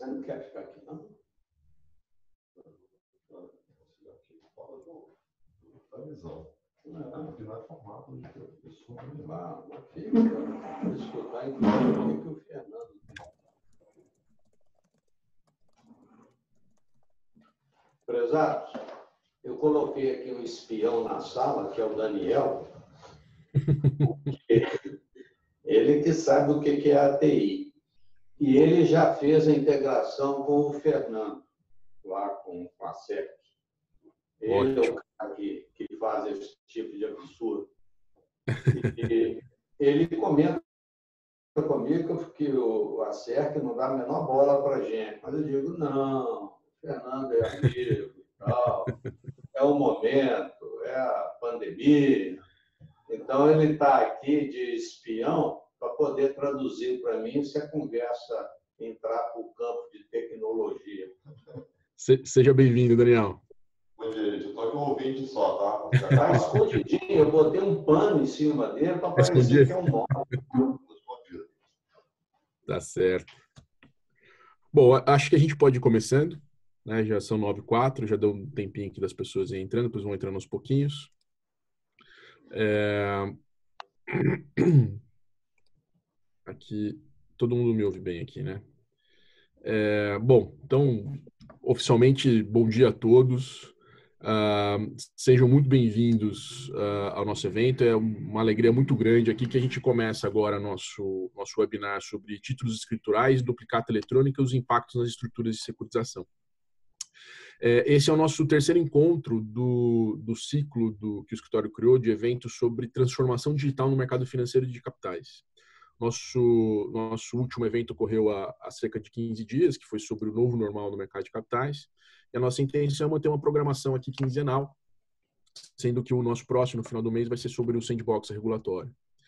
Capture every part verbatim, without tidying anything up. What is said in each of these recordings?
Você não quer ficar aqui, não? Não, aqui não é formato de pessoa. Ah, mas fica, escutar e ver o que o Fernando tem. Prezados, eu coloquei aqui um espião na sala, que é o Daniel, ele que sabe o que é a T I. E ele já fez a integração com o Fernando, lá com, com a S E C. Ele Ótimo. É o cara que, que faz esse tipo de absurdo. E ele comenta comigo que o, a S E C não dá a menor bola para a gente. Mas eu digo, não, o Fernando é amigo e tal, é o momento, é a pandemia. Então, ele está aqui de espião para poder traduzir para mim se a conversa entrar para o campo de tecnologia. Seja bem-vindo, Daniel. Bom dia, gente. Eu estou aqui um ouvinte só, tá? Está escondidinho. Eu botei um pano em cima dele para parecer que é um móvel. Tá certo. Bom, acho que a gente pode ir começando, né? Já são nove e quatro, já deu um tempinho aqui das pessoas entrando, depois vão entrando aos pouquinhos. É... Aqui, todo mundo me ouve bem aqui, né? É... Bom, então, oficialmente, bom dia a todos. Uh, sejam muito bem-vindos uh, ao nosso evento. É uma alegria muito grande aqui que a gente começa agora nosso, nosso webinar sobre títulos escriturais, duplicata eletrônica e os impactos nas estruturas de securitização. É, esse é o nosso terceiro encontro do, do ciclo do, que o escritório criou de eventos sobre transformação digital no mercado financeiro de capitais. Nosso, nosso último evento ocorreu há, há cerca de quinze dias, que foi sobre o novo normal no mercado de capitais. E a nossa intenção é manter uma programação aqui quinzenal, sendo que o nosso próximo, no final do mês, vai ser sobre o sandbox regulatório.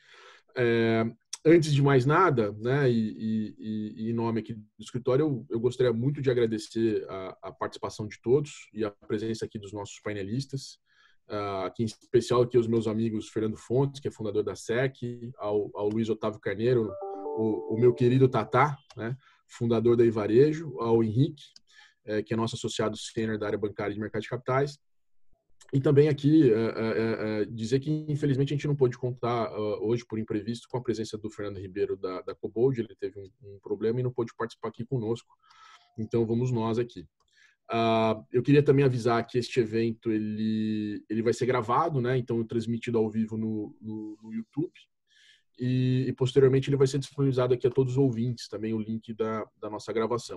É, antes de mais nada, né, e, e, e em nome aqui do escritório, eu, eu gostaria muito de agradecer a, a participação de todos e a presença aqui dos nossos painelistas. Uh, aqui em especial aqui os meus amigos Fernando Fontes, que é fundador da S E C, ao, ao Luiz Otávio Carneiro, o, o meu querido Tatá, né, fundador da Ivarejo, ao Henrique, é, que é nosso associado sênior da área bancária de mercado de capitais. E também aqui é, é, é, dizer que, infelizmente, a gente não pôde contar uh, hoje, por imprevisto, com a presença do Fernando Ribeiro da, da Cobold. Ele teve um, um problema e não pôde participar aqui conosco. Então, vamos nós aqui. Uh, eu queria também avisar que este evento ele, ele vai ser gravado, né? Então, transmitido ao vivo no, no, no YouTube. E, e, posteriormente, ele vai ser disponibilizado aqui a todos os ouvintes, também o link da, da nossa gravação.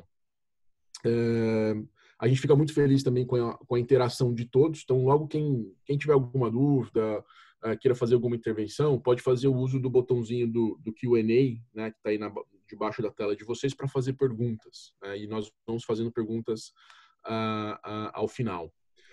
É, a gente fica muito feliz também com a, com a interação de todos. Então, logo quem, quem tiver alguma dúvida, uh, queira fazer alguma intervenção, pode fazer o uso do botãozinho do, do Q and A, né, que está aí na, debaixo da tela de vocês, para fazer perguntas. Né, e nós vamos fazendo perguntas uh, uh, ao final.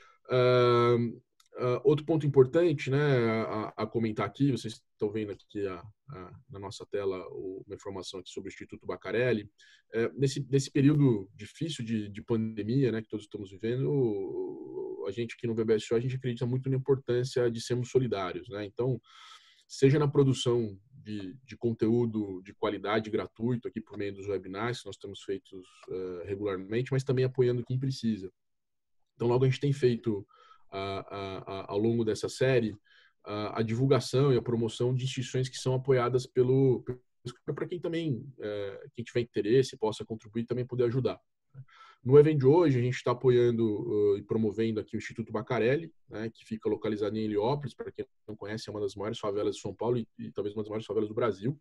Uh, uh, outro ponto importante, né, a, a comentar aqui, vocês estão vendo aqui a, a, na nossa tela uma informação aqui sobre o Instituto Bacarelli. É, nesse, nesse período difícil de, de pandemia, né, que todos estamos vivendo, a gente aqui no B B S O, a gente acredita muito na importância de sermos solidários. Né? Então, seja na produção de, de conteúdo de qualidade gratuito aqui por meio dos webinars que nós temos feitos uh, regularmente, mas também apoiando quem precisa. Então, logo a gente tem feito uh, uh, uh, ao longo dessa série a, a divulgação e a promoção de instituições que são apoiadas pelo, para quem também, é, quem tiver interesse, possa contribuir e também poder ajudar. No evento de hoje, a gente está apoiando uh, e promovendo aqui o Instituto Bacarelli, né, que fica localizado em Heliópolis, para quem não conhece, é uma das maiores favelas de São Paulo e, e talvez uma das maiores favelas do Brasil.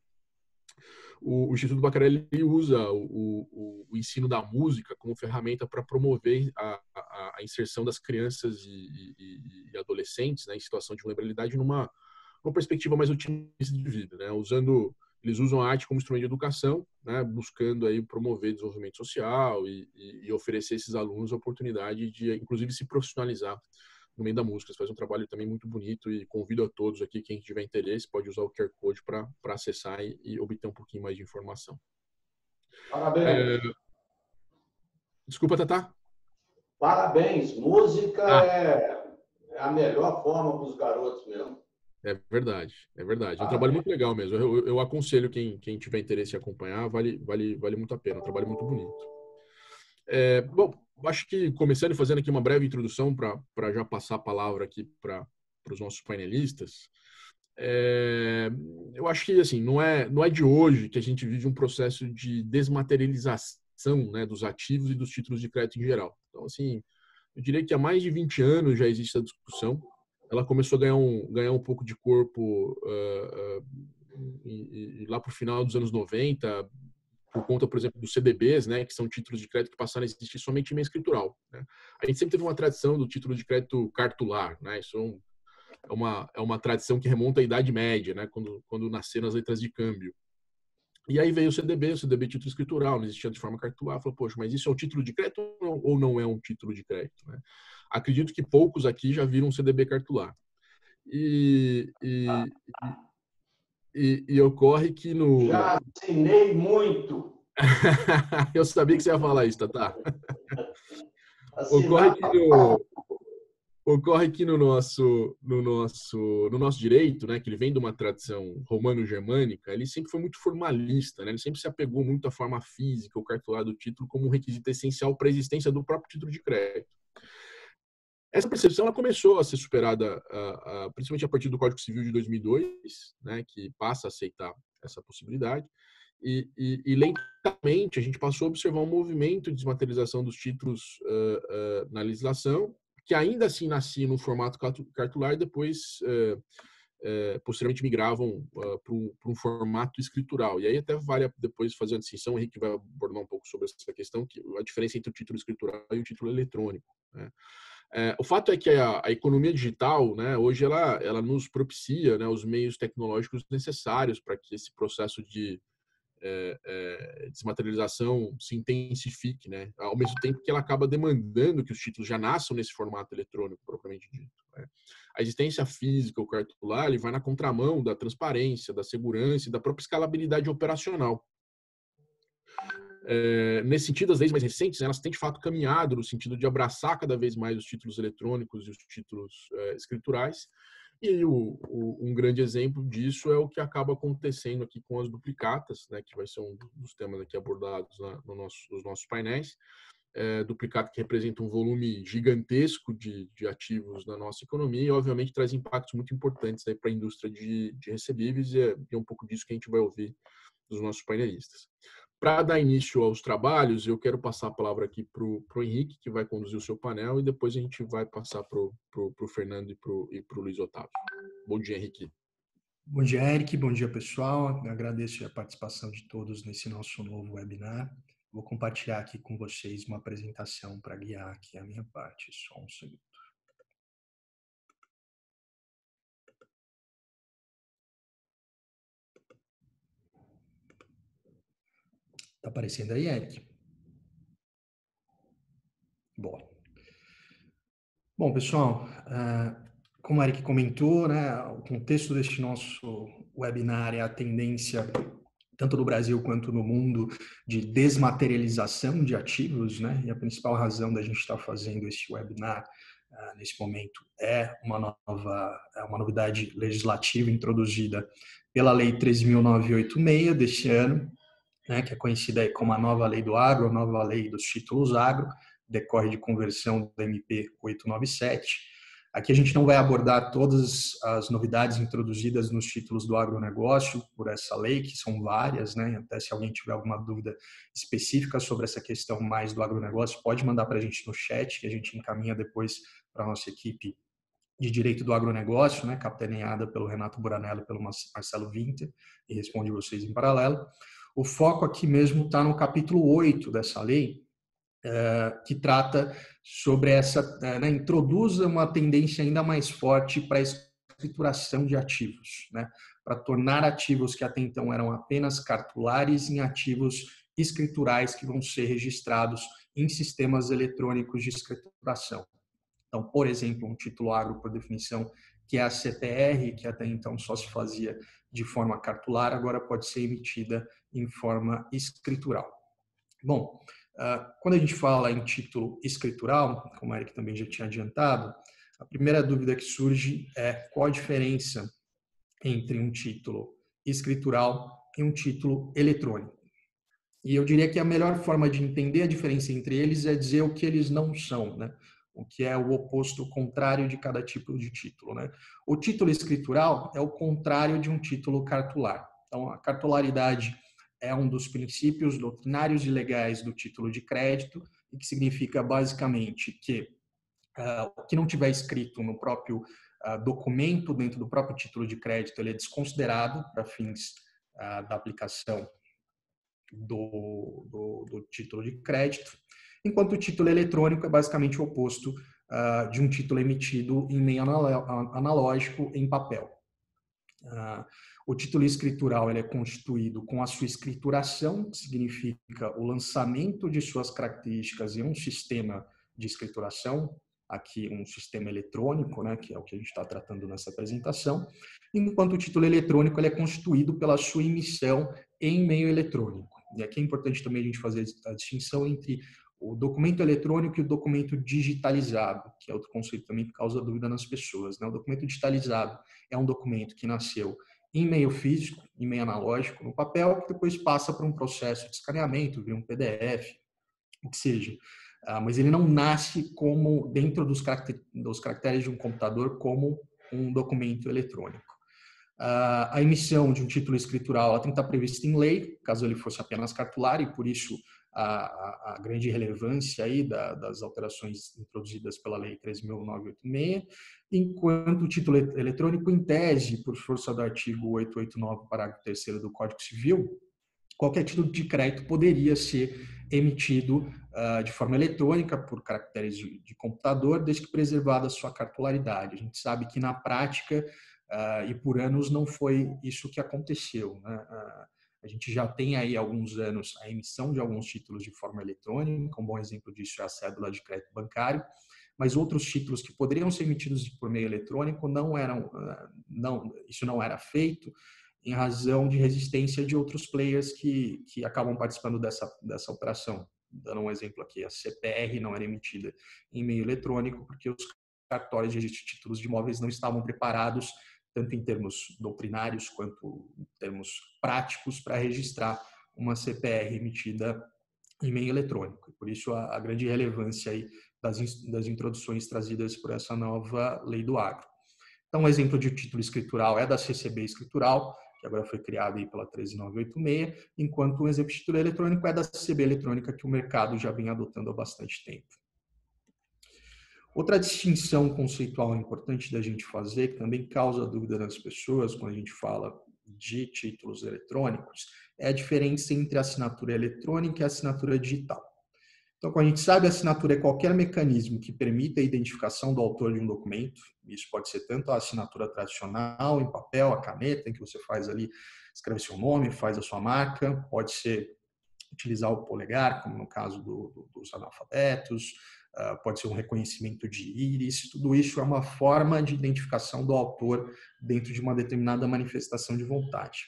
O, o Instituto Bacarelli usa o, o, o ensino da música como ferramenta para promover a, a, a inserção das crianças e, e, e adolescentes, né, em situação de vulnerabilidade numa, numa perspectiva mais otimista de vida, né, usando eles usam a arte como instrumento de educação, né, buscando aí promover desenvolvimento social e, e, e oferecer a esses alunos a oportunidade de, inclusive, se profissionalizar no meio da música. Eles fazem um trabalho também muito bonito e convido a todos aqui, quem tiver interesse, pode usar o Q R Code para acessar e, e obter um pouquinho mais de informação. Parabéns. É... Desculpa, Tatá. Parabéns. Música ah. é, é a melhor forma para os garotos mesmo. É verdade, é verdade. É um trabalho muito legal mesmo. Eu, eu aconselho quem, quem tiver interesse em acompanhar, vale, vale, vale muito a pena. É um trabalho muito bonito. É, bom, acho que começando e fazendo aqui uma breve introdução para já passar a palavra aqui para os nossos painelistas. É, eu acho que assim não é não é de hoje que a gente vive um processo de desmaterialização, né, dos ativos e dos títulos de crédito em geral. Então, assim, eu diria que há mais de vinte anos já existe essa discussão. Ela começou a ganhar um, ganhar um pouco de corpo uh, uh, e, e lá para o final dos anos noventa, por conta, por exemplo, dos C D Bs, né, que são títulos de crédito que passaram a existir somente em meio escritural. Né? A gente sempre teve uma tradição do título de crédito cartular, né? Isso é, um, é, uma, é uma tradição que remonta à Idade Média, né, quando, quando nasceram as letras de câmbio. E aí veio o C D B, o C D B título escritural, não existia de forma cartular. Falou, poxa, mas isso é um título de crédito ou não é um título de crédito? Né? Acredito que poucos aqui já viram um C D B cartular. E, e, e, e ocorre que no... Já assinei muito. Eu sabia que você ia falar isso, Tatá. Assinar... Ocorre que no... Ocorre que no nosso, no nosso, no nosso direito, né, que ele vem de uma tradição romano-germânica, ele sempre foi muito formalista, né? Ele sempre se apegou muito à forma física, o cartular do título, como um requisito essencial para a existência do próprio título de crédito. Essa percepção ela começou a ser superada, a, a, principalmente a partir do Código Civil de dois mil e dois, né, que passa a aceitar essa possibilidade. E, e, e lentamente a gente passou a observar um movimento de desmaterialização dos títulos uh, uh, na legislação, que ainda assim nascia no formato cartular e depois, uh, uh, posteriormente, migravam uh, para um, um formato escritural. E aí até vale depois fazer uma distinção, o Henrique vai abordar um pouco sobre essa questão, que a diferença entre o título escritural e o título eletrônico. Né? É, o fato é que a, a economia digital, né, hoje, ela, ela nos propicia, né, os meios tecnológicos necessários para que esse processo de É, é, desmaterialização se intensifique, né? Ao mesmo tempo que ela acaba demandando que os títulos já nasçam nesse formato eletrônico, propriamente dito. Né? A existência física, o cartular, ele vai na contramão da transparência, da segurança e da própria escalabilidade operacional. É, nesse sentido, as leis mais recentes, elas têm de fato caminhado no sentido de abraçar cada vez mais os títulos eletrônicos e os títulos é, escriturais. E o, o, um grande exemplo disso é o que acaba acontecendo aqui com as duplicatas, né, que vai ser um dos temas aqui abordados na, no nosso, nos nossos painéis. É, duplicata que representa um volume gigantesco de, de ativos na nossa economia e, obviamente, traz impactos muito importantes para a indústria de, de recebíveis e é, é um pouco disso que a gente vai ouvir dos nossos painelistas. Para dar início aos trabalhos, eu quero passar a palavra aqui para o Henrique, que vai conduzir o seu painel, e depois a gente vai passar para o Fernando e para o Luiz Otávio. Bom dia, Henrique. Bom dia, Eric. Bom dia, pessoal. Eu agradeço a participação de todos nesse nosso novo webinar. Vou compartilhar aqui com vocês uma apresentação para guiar aqui a minha parte. Só um segundo. Está aparecendo aí, Eric? Boa. Bom, pessoal, como o Eric comentou, né, o contexto deste nosso webinar é a tendência, tanto no Brasil quanto no mundo, de desmaterialização de ativos, né? E a principal razão da gente estar fazendo esse webinar uh, nesse momento é uma nova, é uma novidade legislativa introduzida pela Lei treze mil novecentos e oitenta e seis deste ano, né, que é conhecida aí como a nova Lei do Agro, a nova Lei dos Títulos Agro, decorre de conversão da M P oitocentos e noventa e sete. Aqui a gente não vai abordar todas as novidades introduzidas nos títulos do agronegócio por essa lei, que são várias, né? Até se alguém tiver alguma dúvida específica sobre essa questão mais do agronegócio, pode mandar para a gente no chat, que a gente encaminha depois para a nossa equipe de Direito do Agronegócio, né? Capitaneada pelo Renato Buranello e pelo Marcelo Winter, e responde vocês em paralelo. O foco aqui mesmo está no capítulo oito dessa lei, Uh, que trata sobre essa, uh, né, introduz uma tendência ainda mais forte para a escrituração de ativos, né, para tornar ativos que até então eram apenas cartulares em ativos escriturais que vão ser registrados em sistemas eletrônicos de escrituração. Então, por exemplo, um título agro, por definição, que é a C T R, que até então só se fazia de forma cartular, agora pode ser emitida em forma escritural. Bom, quando a gente fala em título escritural, como o Eric também já tinha adiantado, a primeira dúvida que surge é qual a diferença entre um título escritural e um título eletrônico. E eu diria que a melhor forma de entender a diferença entre eles é dizer o que eles não são, né? O que é o oposto, o contrário de cada tipo de título, né? O título escritural é o contrário de um título cartular. Então, a cartularidade é um dos princípios doutrinários e legais do título de crédito, e que significa basicamente que uh, o que não tiver escrito no próprio uh, documento, dentro do próprio título de crédito, ele é desconsiderado para fins uh, da aplicação Do, do, do título de crédito, enquanto o título eletrônico é basicamente o oposto uh, de um título emitido em meio analógico em papel. Uh, o título escritural ele é constituído com a sua escrituração, que significa o lançamento de suas características em um sistema de escrituração, aqui um sistema eletrônico, né, que é o que a gente está tratando nessa apresentação, enquanto o título eletrônico ele é constituído pela sua emissão em meio eletrônico. E aqui é importante também a gente fazer a distinção entre o documento eletrônico e o documento digitalizado, que é outro conceito também que causa dúvida nas pessoas, né? O documento digitalizado é um documento que nasceu em meio físico, em meio analógico, no papel, que depois passa por um processo de escaneamento, vira um P D F, o que seja. Ah, mas ele não nasce como, dentro dos, caracter, dos caracteres de um computador, como um documento eletrônico. Ah, a emissão de um título escritural ela tem que estar prevista em lei, caso ele fosse apenas cartular, e por isso a, a, a grande relevância aí da, das alterações introduzidas pela Lei três mil novecentos e oitenta e seis, enquanto o título eletrônico, em tese, por força do artigo oitocentos e oitenta e nove, parágrafo terceiro do Código Civil, qualquer título de crédito poderia ser emitido uh, de forma eletrônica por caracteres de, de computador, desde que preservada a sua cartularidade. A gente sabe que na prática uh, e por anos não foi isso que aconteceu, né? Uh, a gente já tem aí alguns anos a emissão de alguns títulos de forma eletrônica, um bom exemplo disso é a cédula de crédito bancário, mas outros títulos que poderiam ser emitidos por meio eletrônico não eram, uh, não, isso não era feito, em razão de resistência de outros players que, que acabam participando dessa, dessa operação. Dando um exemplo aqui, a C P R não era emitida em meio eletrônico porque os cartórios de registro de títulos de imóveis não estavam preparados, tanto em termos doutrinários quanto em termos práticos, para registrar uma C P R emitida em meio eletrônico. Por isso, a, a grande relevância aí das, das introduções trazidas por essa nova lei do agro. Então, um exemplo de título escritural é da C C B escritural, que agora foi criada aí pela treze mil novecentos e oitenta e seis, enquanto um exemplo de título eletrônico é da C C B eletrônica, que o mercado já vem adotando há bastante tempo. Outra distinção conceitual importante da gente fazer, que também causa dúvida nas pessoas quando a gente fala de títulos eletrônicos, é a diferença entre a assinatura eletrônica e a assinatura digital. Então, como a gente sabe, a assinatura é qualquer mecanismo que permita a identificação do autor de um documento. Isso pode ser tanto a assinatura tradicional, em papel, a caneta, em que você faz ali, escreve seu nome, faz a sua marca. Pode ser utilizar o polegar, como no caso do, do, dos analfabetos. Uh, pode ser um reconhecimento de íris. Tudo isso é uma forma de identificação do autor dentro de uma determinada manifestação de vontade.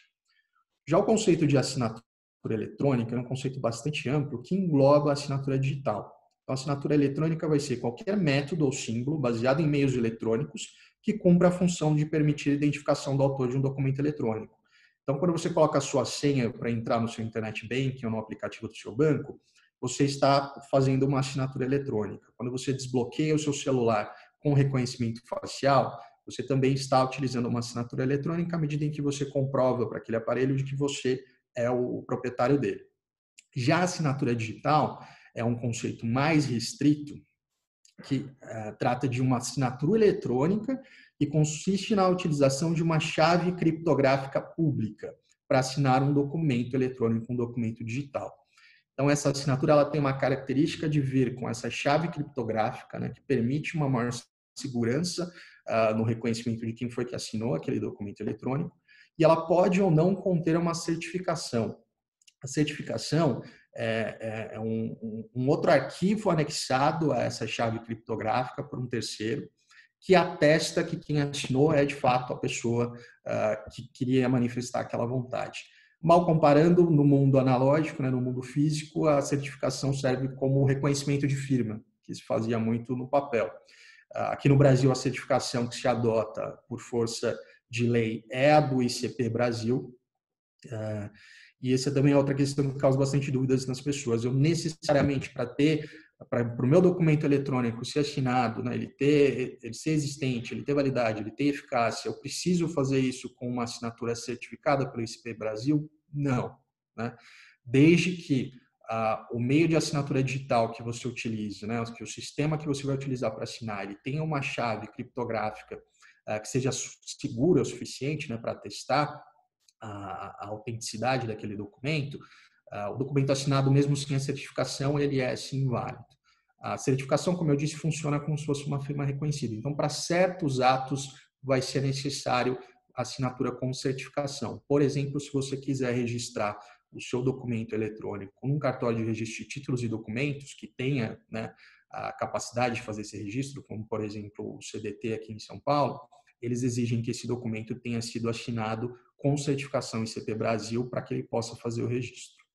Já o conceito de assinatura eletrônica é um conceito bastante amplo que engloba a assinatura digital. Então, a assinatura eletrônica vai ser qualquer método ou símbolo baseado em meios eletrônicos que cumpra a função de permitir a identificação do autor de um documento eletrônico. Então, quando você coloca a sua senha para entrar no seu internet banking ou no aplicativo do seu banco, você está fazendo uma assinatura eletrônica. Quando você desbloqueia o seu celular com reconhecimento facial, você também está utilizando uma assinatura eletrônica à medida em que você comprova para aquele aparelho de que você é o proprietário dele. Já a assinatura digital é um conceito mais restrito, que é, trata de uma assinatura eletrônica e consiste na utilização de uma chave criptográfica pública para assinar um documento eletrônico, um documento digital. Então, essa assinatura ela tem uma característica de vir com essa chave criptográfica, né, que permite uma maior segurança uh, no reconhecimento de quem foi que assinou aquele documento eletrônico, e ela pode ou não conter uma certificação. A certificação é, é um, um outro arquivo anexado a essa chave criptográfica por um terceiro, que atesta que quem assinou é, de fato, a pessoa uh, que queria manifestar aquela vontade. Mal comparando, no mundo analógico, né, no mundo físico, a certificação serve como reconhecimento de firma, que se fazia muito no papel. Uh, aqui no Brasil, a certificação que se adota por força de lei é a do I C P Brasil, uh, E essa também é outra questão que causa bastante dúvidas nas pessoas. Eu necessariamente, para ter, para o meu documento eletrônico ser assinado, né, ele, ter, ele ser existente, ele ter validade, ele ter eficácia, eu preciso fazer isso com uma assinatura certificada pelo I C P Brasil? Não. Né? Desde que ah, o meio de assinatura digital que você utilize, né, que o sistema que você vai utilizar para assinar, ele tenha uma chave criptográfica ah, que seja segura o suficiente, né, para testar a, a autenticidade daquele documento, uh, o documento assinado, mesmo sem a certificação, ele é sim válido. A certificação, como eu disse, funciona como se fosse uma firma reconhecida. Então, para certos atos, vai ser necessário assinatura com certificação. Por exemplo, se você quiser registrar o seu documento eletrônico num cartório de registro de títulos e documentos que tenha, né, a capacidade de fazer esse registro, como, por exemplo, o C D T aqui em São Paulo, eles exigem que esse documento tenha sido assinado com certificação I C P Brasil para que ele possa fazer o registro.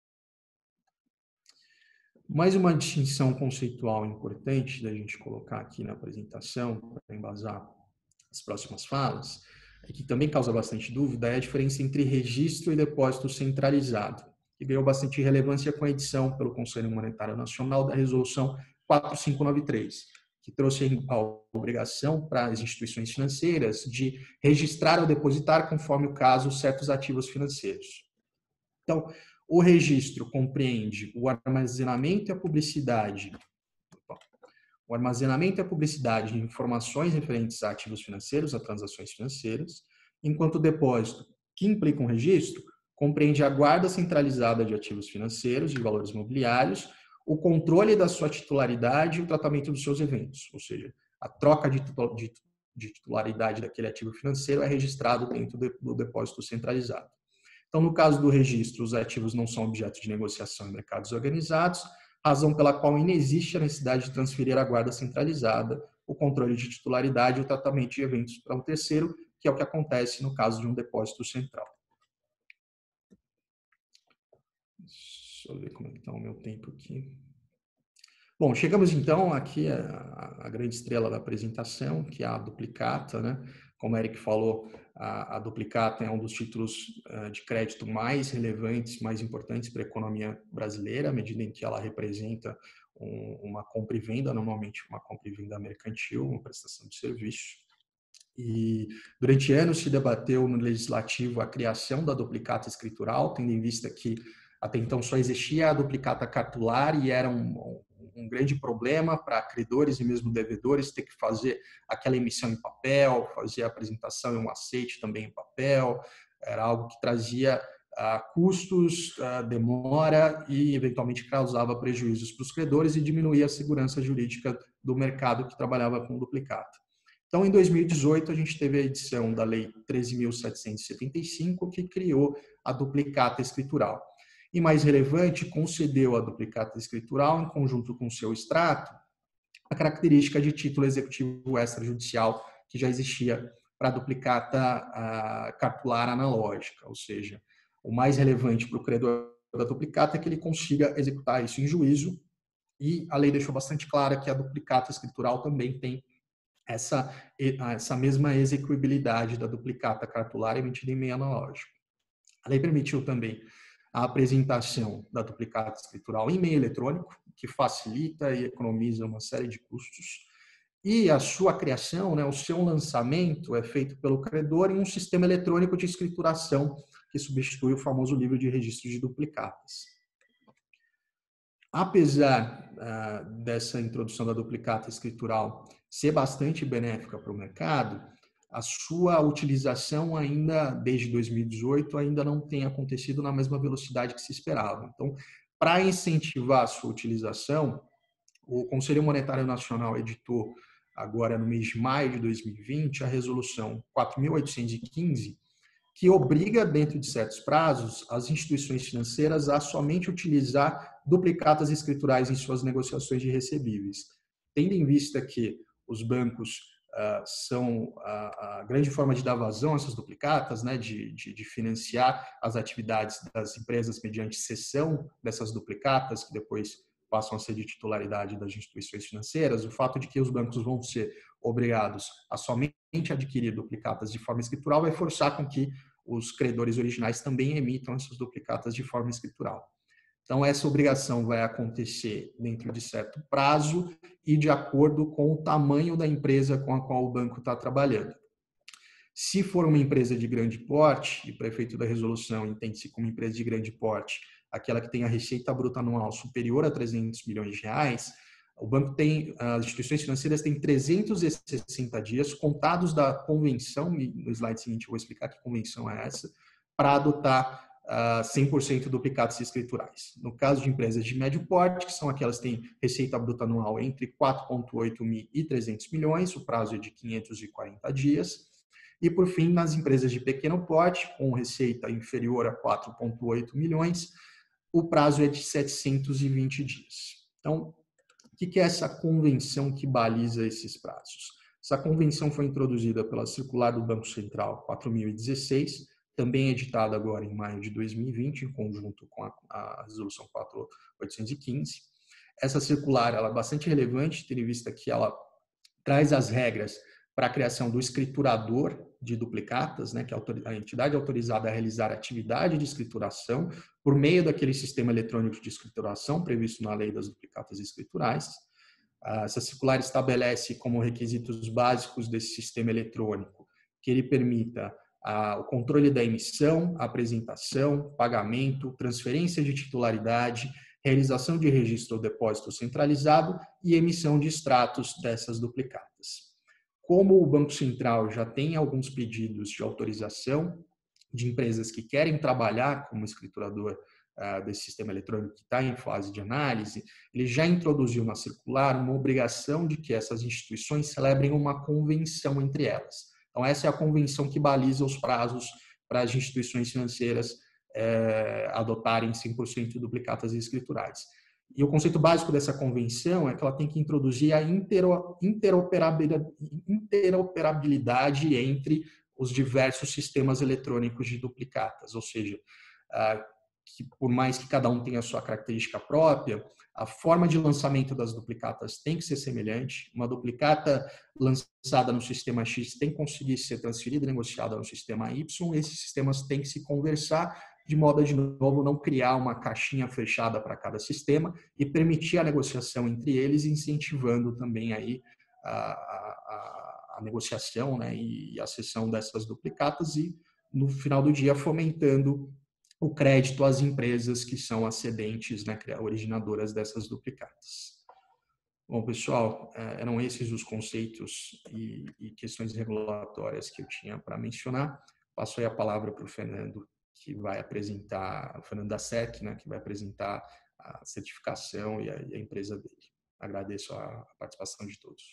Mais uma distinção conceitual importante da gente colocar aqui na apresentação, para embasar as próximas falas, é que também causa bastante dúvida, é a diferença entre registro e depósito centralizado, que ganhou bastante relevância com a edição pelo Conselho Monetário Nacional da Resolução quatro mil quinhentos e noventa e três, que trouxe a obrigação para as instituições financeiras de registrar ou depositar, conforme o caso, certos ativos financeiros. Então, o registro compreende o armazenamento e a publicidade, o armazenamento e a publicidade de informações referentes a ativos financeiros, a transações financeiras, enquanto o depósito, que implica um registro, compreende a guarda centralizada de ativos financeiros, de valores imobiliários, o controle da sua titularidade e o tratamento dos seus eventos, ou seja, a troca de titularidade daquele ativo financeiro é registrado dentro do depósito centralizado. Então, no caso do registro, os ativos não são objeto de negociação em mercados organizados, razão pela qual inexiste a necessidade de transferir a guarda centralizada, o controle de titularidade e o tratamento de eventos para um terceiro, que é o que acontece no caso de um depósito central. Deixa eu ver como é que está o meu tempo aqui. Bom, chegamos então aqui à, à grande estrela da apresentação, que é a duplicata, né? Como o Eric falou, a, a duplicata é um dos títulos uh, de crédito mais relevantes, mais importantes para a economia brasileira, à medida em que ela representa um, uma compra e venda, normalmente uma compra e venda mercantil, uma prestação de serviço. E durante anos se debateu no legislativo a criação da duplicata escritural, tendo em vista que até então só existia a duplicata cartular e era um, um grande problema para credores e mesmo devedores ter que fazer aquela emissão em papel, fazer a apresentação e um aceite também em papel. Era algo que trazia uh, custos, uh, demora e eventualmente causava prejuízos para os credores e diminuía a segurança jurídica do mercado que trabalhava com duplicata. Então, em dois mil e dezoito, a gente teve a edição da Lei treze mil setecentos e setenta e cinco, que criou a duplicata escritural. E mais relevante, concedeu à duplicata escritural, em conjunto com seu extrato, a característica de título executivo extrajudicial que já existia para a duplicata a, cartular analógica, ou seja, o mais relevante para o credor da duplicata é que ele consiga executar isso em juízo, e a lei deixou bastante clara que a duplicata escritural também tem essa, essa mesma execuibilidade da duplicata cartular emitida em meio analógico. A lei permitiu também a apresentação da duplicata escritural em meio eletrônico, que facilita e economiza uma série de custos, e a sua criação, né, o seu lançamento é feito pelo credor em um sistema eletrônico de escrituração que substitui o famoso livro de registro de duplicatas. Apesar uh, dessa introdução da duplicata escritural ser bastante benéfica para o mercado, a sua utilização ainda, desde dois mil e dezoito, ainda não tem acontecido na mesma velocidade que se esperava. Então, para incentivar a sua utilização, o Conselho Monetário Nacional editou, agora no mês de maio de dois mil e vinte, a Resolução quatro mil oitocentos e quinze, que obriga, dentro de certos prazos, as instituições financeiras a somente utilizar duplicatas escriturais em suas negociações de recebíveis, tendo em vista que os bancos Uh, são a, a grande forma de dar vazão a essas duplicatas, né, de, de, de financiar as atividades das empresas mediante cessão dessas duplicatas, que depois passam a ser de titularidade das instituições financeiras. O fato de que os bancos vão ser obrigados a somente adquirir duplicatas de forma escritural vai forçar com que os credores originais também emitam essas duplicatas de forma escritural. Então, essa obrigação vai acontecer dentro de certo prazo e de acordo com o tamanho da empresa com a qual o banco está trabalhando. Se for uma empresa de grande porte, e para efeito da resolução entende-se como empresa de grande porte, aquela que tem a receita bruta anual superior a trezentos milhões de reais, o banco tem, as instituições financeiras têm trezentos e sessenta dias contados da convenção, e no slide seguinte eu vou explicar que convenção é essa, para adotar uh, cem por cento duplicatas escriturais. No caso de empresas de médio porte, que são aquelas que têm receita bruta anual entre quatro vírgula oito mil e trezentos milhões, o prazo é de quinhentos e quarenta dias. E, por fim, nas empresas de pequeno porte, com receita inferior a quatro vírgula oito milhões, o prazo é de setecentos e vinte dias. Então, o que é essa convenção que baliza esses prazos? Essa convenção foi introduzida pela Circular do Banco Central quatro mil e dezesseis, também editada agora em maio de dois mil e vinte, em conjunto com a, a Resolução quatro mil oitocentos e quinze. Essa circular ela é bastante relevante, tendo em vista que ela traz as regras para a criação do escriturador de duplicatas, né, que é a entidade autorizada a realizar atividade de escrituração por meio daquele sistema eletrônico de escrituração previsto na Lei das Duplicatas Escriturais. Essa circular estabelece como requisitos básicos desse sistema eletrônico que ele permita o controle da emissão, apresentação, pagamento, transferência de titularidade, realização de registro ou depósito centralizado e emissão de extratos dessas duplicatas. Como o Banco Central já tem alguns pedidos de autorização de empresas que querem trabalhar como escriturador uh, desse sistema eletrônico que está em fase de análise, ele já introduziu na circular uma obrigação de que essas instituições celebrem uma convenção entre elas. Então, essa é a convenção que baliza os prazos para as instituições financeiras eh, adotarem cem por cento duplicatas escriturais. E o conceito básico dessa convenção é que ela tem que introduzir a interoperabilidade entre os diversos sistemas eletrônicos de duplicatas, ou seja, que por mais que cada um tenha a sua característica própria, a forma de lançamento das duplicatas tem que ser semelhante. Uma duplicata lançada no sistema X tem que conseguir ser transferida e negociada no sistema Y. Esses sistemas têm que se conversar de modo a, de novo, não criar uma caixinha fechada para cada sistema e permitir a negociação entre eles, incentivando também aí a, a, a negociação, né, e a cessão dessas duplicatas e, no final do dia, fomentando o crédito às empresas que são acedentes, né, originadoras dessas duplicatas. Bom, pessoal, eram esses os conceitos e, e questões regulatórias que eu tinha para mencionar. Passo aí a palavra para o Fernando, que vai apresentar, o Fernando da S E C, né, que vai apresentar a certificação e a, e a empresa dele. Agradeço a, a participação de todos.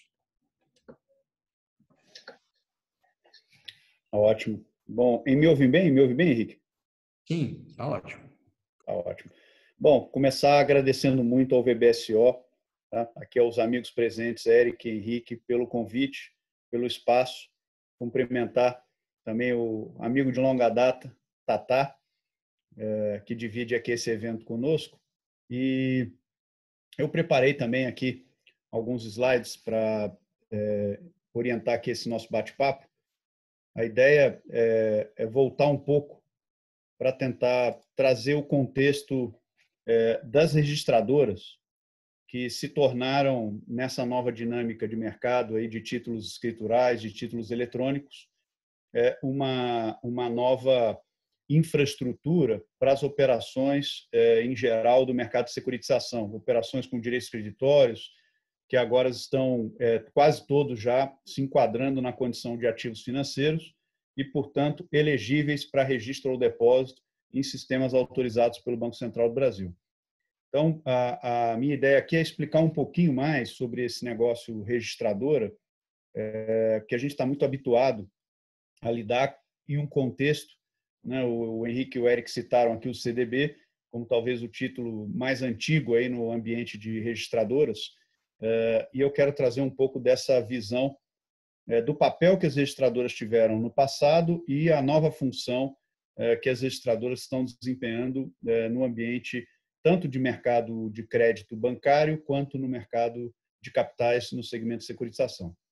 Ótimo. Bom, me ouve bem? Me ouve bem, Henrique? Sim, está ótimo. Está ótimo. Bom, começar agradecendo muito ao V B S O, tá? Aqui aos amigos presentes, Eric e Henrique, pelo convite, pelo espaço. Cumprimentar também o amigo de longa data, Tatá, é, que divide aqui esse evento conosco. E eu preparei também aqui alguns slides para é, orientar aqui esse nosso bate-papo. A ideia é, é voltar um pouco para tentar trazer o contexto é, das registradoras que se tornaram, nessa nova dinâmica de mercado aí de títulos escriturais, de títulos eletrônicos, é, uma, uma nova infraestrutura para as operações é, em geral do mercado de securitização, operações com direitos creditórios, que agora estão é, quase todos já se enquadrando na condição de ativos financeiros e, portanto, elegíveis para registro ou depósito em sistemas autorizados pelo Banco Central do Brasil. Então, a, a minha ideia aqui é explicar um pouquinho mais sobre esse negócio registradora, é, que a gente está muito habituado a lidar em um contexto, né, o, o Henrique e o Eric citaram aqui o C D B, como talvez o título mais antigo aí no ambiente de registradoras, é, e eu quero trazer um pouco dessa visão é, do papel que as registradoras tiveram no passado e a nova função é, que as registradoras estão desempenhando é, no ambiente tanto de mercado de crédito bancário quanto no mercado de capitais no segmento de securitização.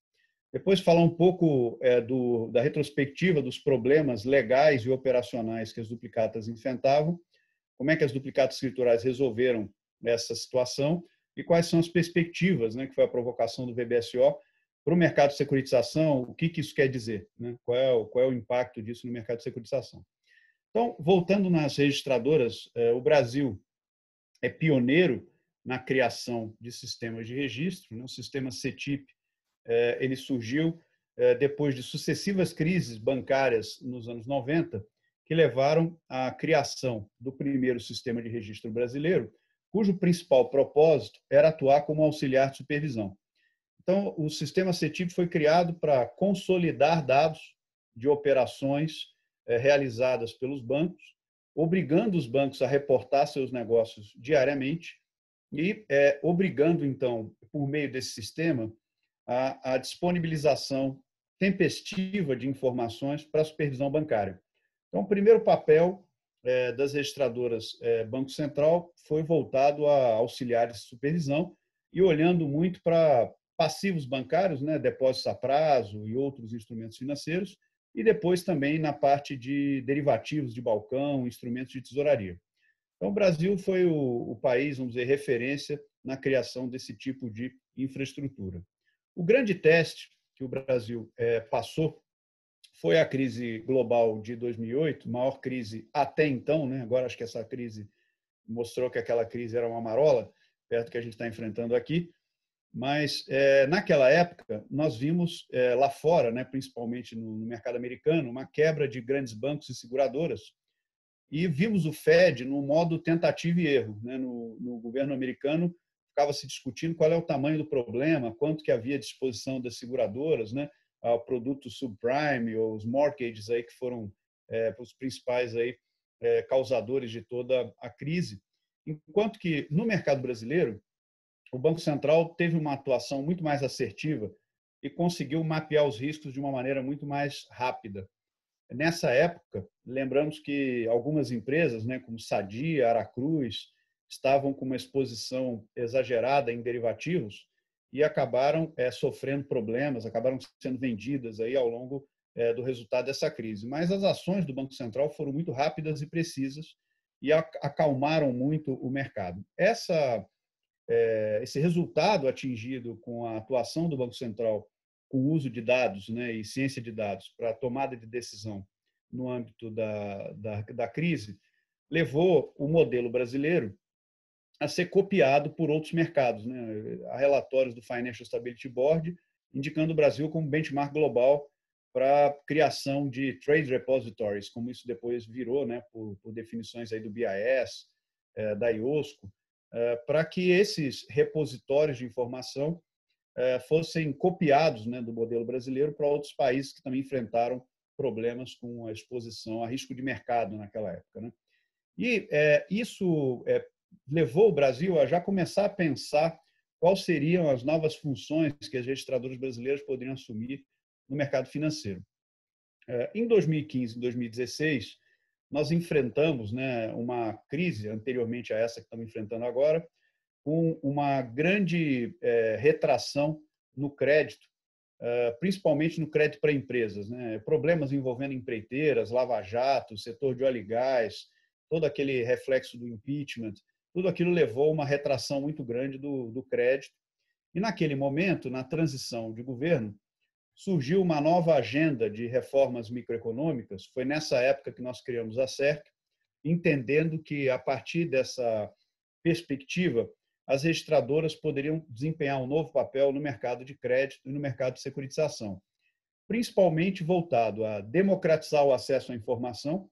Depois falar um pouco é, do, da retrospectiva dos problemas legais e operacionais que as duplicatas enfrentavam, como é que as duplicatas escriturais resolveram essa situação e quais são as perspectivas, né, que foi a provocação do V B S O para o mercado de securitização, o que, que isso quer dizer, né? Qual é o, qual é o impacto disso no mercado de securitização. Então, voltando nas registradoras, eh, o Brasil é pioneiro na criação de sistemas de registro, né? O sistema C T I P eh, ele surgiu eh, depois de sucessivas crises bancárias nos anos noventa, que levaram à criação do primeiro sistema de registro brasileiro, cujo principal propósito era atuar como auxiliar de supervisão. Então, o sistema C T I P foi criado para consolidar dados de operações eh, realizadas pelos bancos, obrigando os bancos a reportar seus negócios diariamente e eh, obrigando, então, por meio desse sistema, a, a disponibilização tempestiva de informações para a supervisão bancária. Então, o primeiro papel eh, das registradoras eh, Banco Central foi voltado a auxiliares de supervisão e olhando muito para passivos bancários, né, depósitos a prazo e outros instrumentos financeiros, e depois também na parte de derivativos de balcão, instrumentos de tesouraria. Então, o Brasil foi o, o país, vamos dizer, referência na criação desse tipo de infraestrutura. O grande teste que o Brasil é, passou foi a crise global de dois mil e oito, maior crise até então, né? Agora acho que essa crise mostrou que aquela crise era uma marola, perto do que a gente está enfrentando aqui. Mas, é, naquela época, nós vimos é, lá fora, né, principalmente no, no mercado americano, uma quebra de grandes bancos e seguradoras. E vimos o Fed no modo tentativa e erro. Né? No, no governo americano, ficava se discutindo qual é o tamanho do problema, quanto que havia à disposição das seguradoras, né? O produto subprime, ou os mortgages, aí, que foram é, os principais aí, é, causadores de toda a crise. Enquanto que, no mercado brasileiro, o Banco Central teve uma atuação muito mais assertiva e conseguiu mapear os riscos de uma maneira muito mais rápida. Nessa época, lembramos que algumas empresas, né, como Sadia, Aracruz, estavam com uma exposição exagerada em derivativos e acabaram é, sofrendo problemas, acabaram sendo vendidas aí ao longo é, do resultado dessa crise. Mas as ações do Banco Central foram muito rápidas e precisas e acalmaram muito o mercado. Essa Esse resultado atingido com a atuação do Banco Central com o uso de dados, né, e ciência de dados para a tomada de decisão no âmbito da, da, da crise, levou o modelo brasileiro a ser copiado por outros mercados. Né? Há relatórios do Financial Stability Board indicando o Brasil como benchmark global para a criação de trade repositories, como isso depois virou, né, por, por definições aí do B I S, da I O S C O, para que esses repositórios de informação fossem copiados, né, do modelo brasileiro para outros países que também enfrentaram problemas com a exposição a risco de mercado naquela época. Né? E é, isso é, levou o Brasil a já começar a pensar quais seriam as novas funções que as registradoras brasileiras poderiam assumir no mercado financeiro. É, em dois mil e quinze e dois mil e dezesseis, nós enfrentamos, né, uma crise anteriormente a essa que estamos enfrentando agora, com uma grande é, retração no crédito, é, principalmente no crédito para empresas. Né? Problemas envolvendo empreiteiras, lava-jato, setor de óleo e gás, todo aquele reflexo do impeachment, tudo aquilo levou a uma retração muito grande do, do crédito. E naquele momento, na transição de governo, surgiu uma nova agenda de reformas microeconômicas. Foi nessa época que nós criamos a C E R C, entendendo que, a partir dessa perspectiva, as registradoras poderiam desempenhar um novo papel no mercado de crédito e no mercado de securitização, principalmente voltado a democratizar o acesso à informação.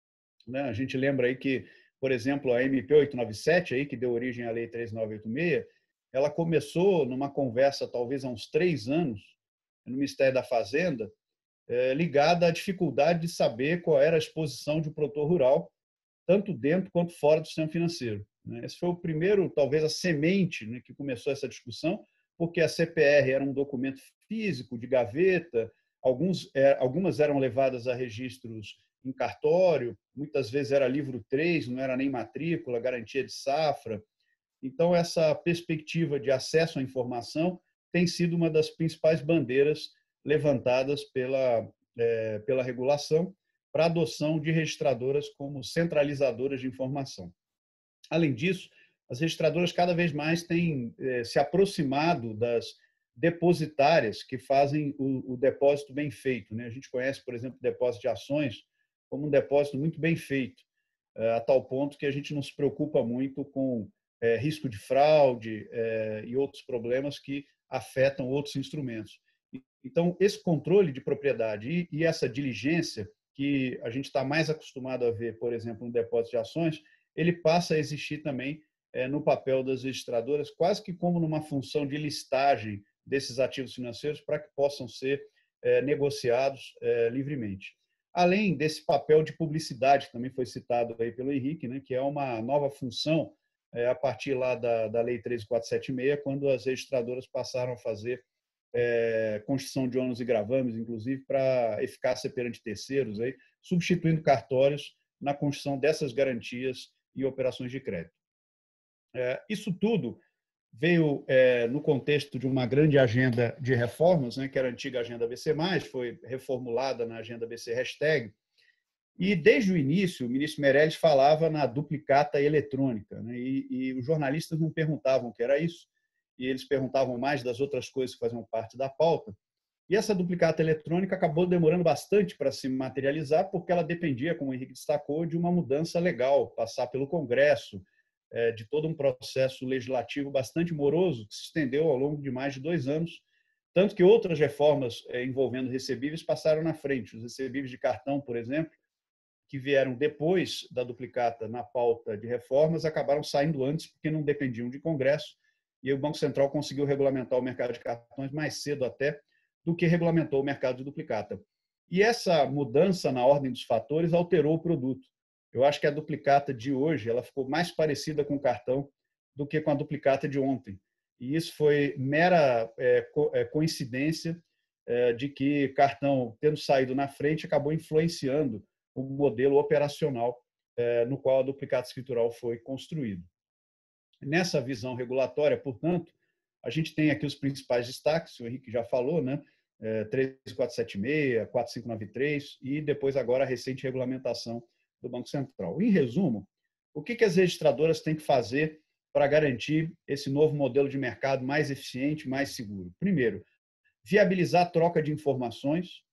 A gente lembra aí que, por exemplo, a M P oitocentos e noventa e sete, aí, que deu origem à Lei três mil novecentos e oitenta e seis, ela começou numa conversa, talvez há uns três anos, no Ministério da Fazenda, ligada à dificuldade de saber qual era a exposição de um produtor rural, tanto dentro quanto fora do sistema financeiro. Esse foi o primeiro, talvez, a semente, né, que começou essa discussão, porque a C P R era um documento físico, de gaveta, alguns, algumas eram levadas a registros em cartório, muitas vezes era livro três, não era nem matrícula, garantia de safra. Então, essa perspectiva de acesso à informação tem sido uma das principais bandeiras levantadas pela, é, pela regulação para a adoção de registradoras como centralizadoras de informação. Além disso, as registradoras cada vez mais têm é, se aproximado das depositárias que fazem o, o depósito bem feito, né? A gente conhece, por exemplo, o depósito de ações como um depósito muito bem feito, a tal ponto que a gente não se preocupa muito com é, risco de fraude é, e outros problemas que afetam outros instrumentos. Então, esse controle de propriedade e, e essa diligência que a gente está mais acostumado a ver, por exemplo, no depósito de ações, ele passa a existir também é, no papel das registradoras, quase que como numa função de listagem desses ativos financeiros para que possam ser é, negociados é, livremente. Além desse papel de publicidade, que também foi citado aí pelo Henrique, né, que é uma nova função é, a partir lá da, da Lei treze mil quatrocentos e setenta e seis, quando as registradoras passaram a fazer é, constituição de ônus e gravames, inclusive para eficácia perante terceiros, aí, substituindo cartórios na constituição dessas garantias e operações de crédito. É, isso tudo veio é, no contexto de uma grande agenda de reformas, né, que era a antiga Agenda B C mais, foi reformulada na Agenda B C Hashtag, e desde o início o ministro Meirelles falava na duplicata eletrônica, né, e, e os jornalistas não perguntavam o que era isso, e eles perguntavam mais das outras coisas que faziam parte da pauta, e essa duplicata eletrônica acabou demorando bastante para se materializar, porque ela dependia, como o Henrique destacou, de uma mudança legal, passar pelo Congresso, de todo um processo legislativo bastante moroso, que se estendeu ao longo de mais de dois anos, tanto que outras reformas envolvendo recebíveis passaram na frente. Os recebíveis de cartão, por exemplo, que vieram depois da duplicata na pauta de reformas, acabaram saindo antes porque não dependiam de Congresso, e o Banco Central conseguiu regulamentar o mercado de cartões mais cedo até do que regulamentou o mercado de duplicata. E essa mudança na ordem dos fatores alterou o produto. Eu acho que a duplicata de hoje ela ficou mais parecida com o cartão do que com a duplicata de ontem. E isso foi mera é, co é, coincidência é, de que cartão, tendo saído na frente, acabou influenciando o modelo operacional é, no qual a duplicata escritural foi construído. Nessa visão regulatória, portanto, a gente tem aqui os principais destaques, o Henrique já falou, né? É, treze mil quatrocentos e setenta e seis, quatro mil quinhentos e noventa e três e depois agora a recente regulamentação do Banco Central. Em resumo, o que as registradoras têm que fazer para garantir esse novo modelo de mercado mais eficiente, mais seguro? Primeiro, viabilizar a troca de informações,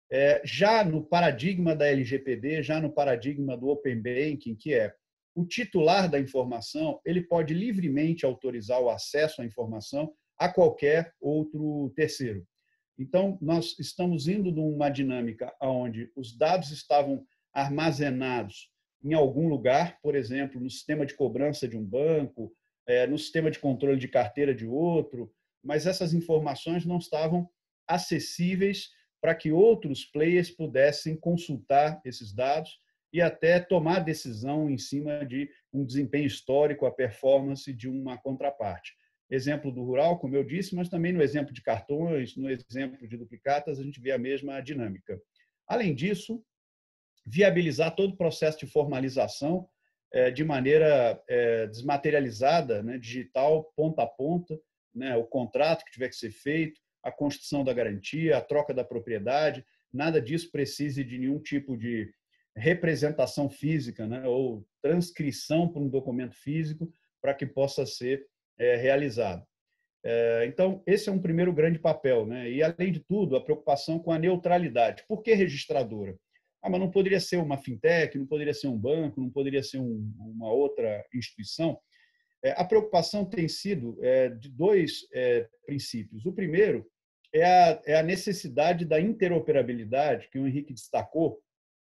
já no paradigma da L G P D, já no paradigma do Open Banking, que é o titular da informação, ele pode livremente autorizar o acesso à informação a qualquer outro terceiro. Então, nós estamos indo de uma dinâmica onde os dados estavam armazenados em algum lugar, por exemplo, no sistema de cobrança de um banco, no sistema de controle de carteira de outro, mas essas informações não estavam acessíveis para que outros players pudessem consultar esses dados e até tomar decisão em cima de um desempenho histórico, a performance de uma contraparte. Exemplo do rural, como eu disse, mas também no exemplo de cartões, no exemplo de duplicatas, a gente vê a mesma dinâmica. Além disso, viabilizar todo o processo de formalização de maneira desmaterializada, né, digital, ponta a ponta, né, o contrato que tiver que ser feito, a constituição da garantia, a troca da propriedade, nada disso precise de nenhum tipo de representação física, né, ou transcrição para um documento físico para que possa ser é, realizado. É, então, esse é um primeiro grande papel, né? E, além de tudo, a preocupação com a neutralidade. Por que registradora? Ah, mas não poderia ser uma fintech, não poderia ser um banco, não poderia ser um, uma outra instituição? É, a preocupação tem sido é, de dois é, princípios. O primeiro é a, é a necessidade da interoperabilidade, que o Henrique destacou,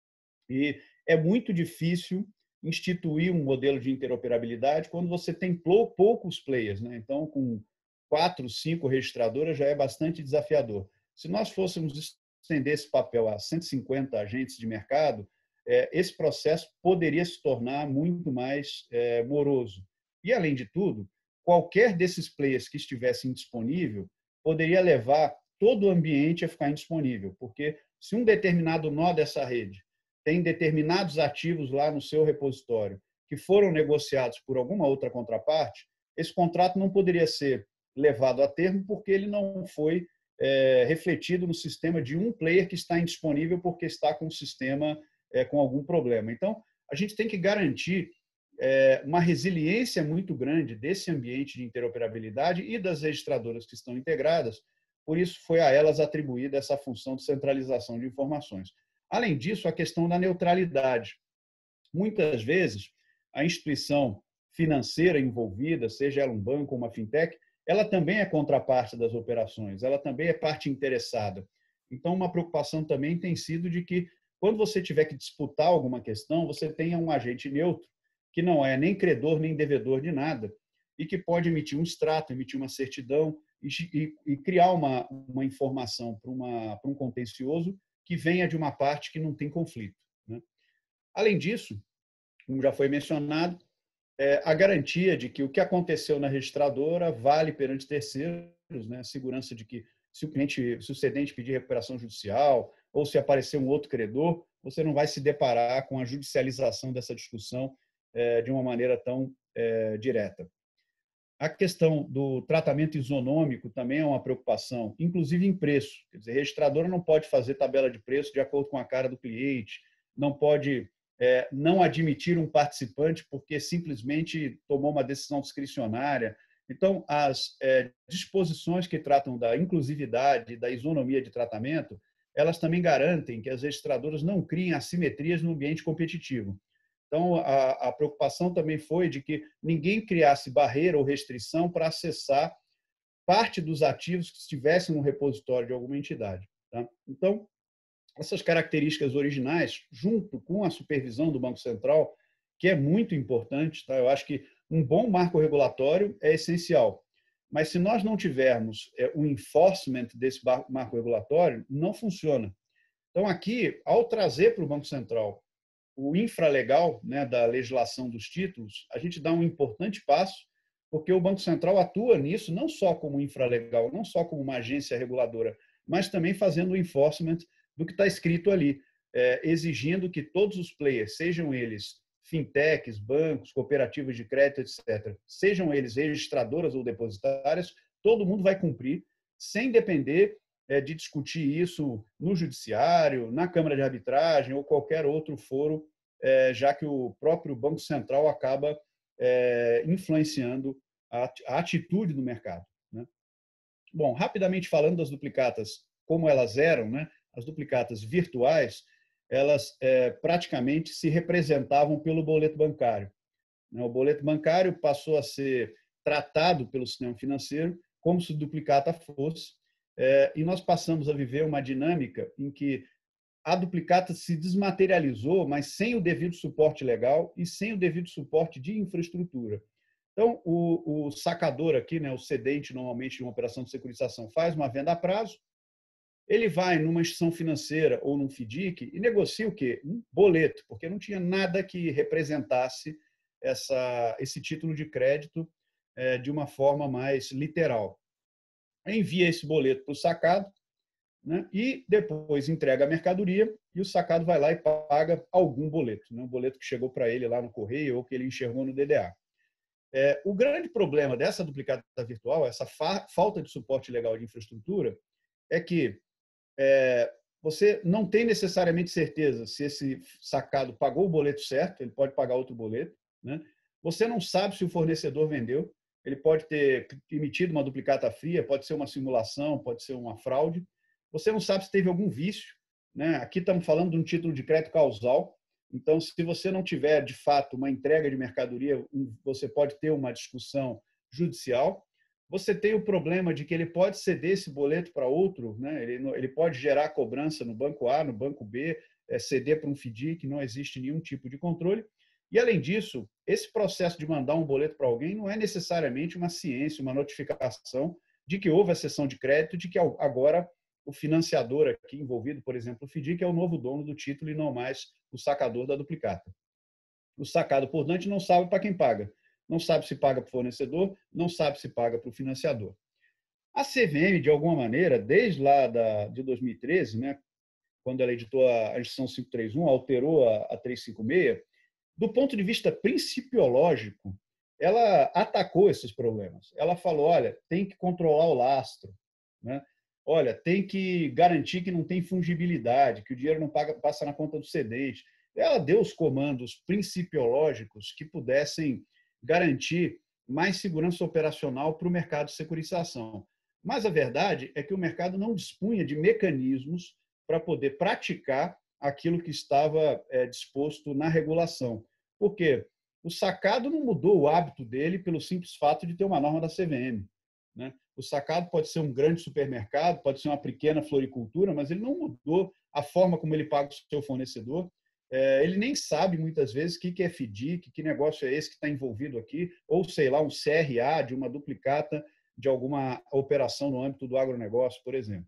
e é muito difícil instituir um modelo de interoperabilidade quando você tem poucos players, né? Então, com quatro, cinco registradoras já é bastante desafiador. Se nós fôssemos estender esse papel a cento e cinquenta agentes de mercado, esse processo poderia se tornar muito mais moroso. E, além de tudo, qualquer desses players que estivesse indisponível poderia levar todo o ambiente a ficar indisponível, porque se um determinado nó dessa rede tem determinados ativos lá no seu repositório que foram negociados por alguma outra contraparte, esse contrato não poderia ser levado a termo porque ele não foi é, refletido no sistema de um player que está indisponível porque está com o sistema é, com algum problema. Então, a gente tem que garantir é, uma resiliência muito grande desse ambiente de interoperabilidade e das registradoras que estão integradas. Por isso, foi a elas atribuída essa função de centralização de informações. Além disso, a questão da neutralidade. Muitas vezes, a instituição financeira envolvida, seja ela um banco ou uma fintech, ela também é contraparte das operações, ela também é parte interessada. Então, uma preocupação também tem sido de que, quando você tiver que disputar alguma questão, você tenha um agente neutro, que não é nem credor nem devedor de nada, e que pode emitir um extrato, emitir uma certidão e, e, e criar uma, uma informação para, uma, para um contencioso que venha de uma parte que não tem conflito, né? Além disso, como já foi mencionado, é a garantia de que o que aconteceu na registradora vale perante terceiros, né? A segurança de que se o cliente, se o cedente pedir recuperação judicial ou se aparecer um outro credor, você não vai se deparar com a judicialização dessa discussão é, de uma maneira tão é, direta. A questão do tratamento isonômico também é uma preocupação, inclusive em preço. Quer dizer, a registradora não pode fazer tabela de preço de acordo com a cara do cliente, não pode é, não admitir um participante porque simplesmente tomou uma decisão discricionária. Então, as é, disposições que tratam da inclusividade, da isonomia de tratamento, elas também garantem que as registradoras não criem assimetrias no ambiente competitivo. Então, a, a preocupação também foi de que ninguém criasse barreira ou restrição para acessar parte dos ativos que estivessem no repositório de alguma entidade, tá? Então, essas características originais, junto com a supervisão do Banco Central, que é muito importante, tá? Eu acho que um bom marco regulatório é essencial. Mas se nós não tivermos o enforcement desse marco regulatório, não funciona. Então, aqui, ao trazer para o Banco Central o infralegal, né, da legislação dos títulos, a gente dá um importante passo, porque o Banco Central atua nisso não só como infralegal, não só como uma agência reguladora, mas também fazendo o enforcement do que está escrito ali, é, exigindo que todos os players, sejam eles fintechs, bancos, cooperativas de crédito, etcétera, sejam eles registradoras ou depositárias, todo mundo vai cumprir, sem depender é, de discutir isso no judiciário, na Câmara de Arbitragem ou qualquer outro foro, é, já que o próprio Banco Central acaba é, influenciando a, a atitude do mercado, né? Bom, rapidamente falando das duplicatas, como elas eram, né? As duplicatas virtuais, elas é, praticamente se representavam pelo boleto bancário. O boleto bancário passou a ser tratado pelo sistema financeiro como se duplicata fosse, é, e nós passamos a viver uma dinâmica em que a duplicata se desmaterializou, mas sem o devido suporte legal e sem o devido suporte de infraestrutura. Então, o, o sacador aqui, né, o cedente, normalmente, de uma operação de securitização, faz uma venda a prazo, ele vai numa instituição financeira ou num FDIC e negocia o quê? Um boleto, porque não tinha nada que representasse essa, esse título de crédito é, de uma forma mais literal. Envia esse boleto para o sacado, né, e depois entrega a mercadoria e o sacado vai lá e paga algum boleto, né, um boleto que chegou para ele lá no correio ou que ele enxergou no D D A. É, o grande problema dessa duplicata virtual, essa fa falta de suporte legal de infraestrutura, é que é, você não tem necessariamente certeza se esse sacado pagou o boleto certo, ele pode pagar outro boleto, né? Você não sabe se o fornecedor vendeu, ele pode ter emitido uma duplicata fria, pode ser uma simulação, pode ser uma fraude. Você não sabe se teve algum vício, né? Aqui estamos falando de um título de crédito causal, então, se você não tiver, de fato, uma entrega de mercadoria, você pode ter uma discussão judicial. Você tem o problema de que ele pode ceder esse boleto para outro, né? ele, ele pode gerar cobrança no banco A, no banco B, é, ceder para um FDIC, não existe nenhum tipo de controle. E, além disso, esse processo de mandar um boleto para alguém não é necessariamente uma ciência, uma notificação de que houve a cessão de crédito, de que agora o financiador aqui envolvido, por exemplo, o FDIC, é o novo dono do título e não mais o sacador da duplicata. O sacado, portanto, não sabe para quem paga. Não sabe se paga para o fornecedor, não sabe se paga para o financiador. A C V M, de alguma maneira, desde lá da, de dois mil e treze, né, quando ela editou a Instrução quinhentos e trinta e um, alterou a, a trezentos e cinquenta e seis, do ponto de vista principiológico, ela atacou esses problemas. Ela falou, olha, tem que controlar o lastro, né? olha, tem que garantir que não tem fungibilidade, que o dinheiro não paga, passa na conta do cedente. Ela deu os comandos principiológicos que pudessem garantir mais segurança operacional para o mercado de securitização. Mas a verdade é que o mercado não dispunha de mecanismos para poder praticar aquilo que estava é, disposto na regulação. Por quê? O sacado não mudou o hábito dele pelo simples fato de ter uma norma da C V M, né? O sacado pode ser um grande supermercado, pode ser uma pequena floricultura, mas ele não mudou a forma como ele paga o seu fornecedor. É, ele nem sabe, muitas vezes, o que é F D I C, que negócio é esse que está envolvido aqui, ou, sei lá, um C R A de uma duplicata de alguma operação no âmbito do agronegócio, por exemplo.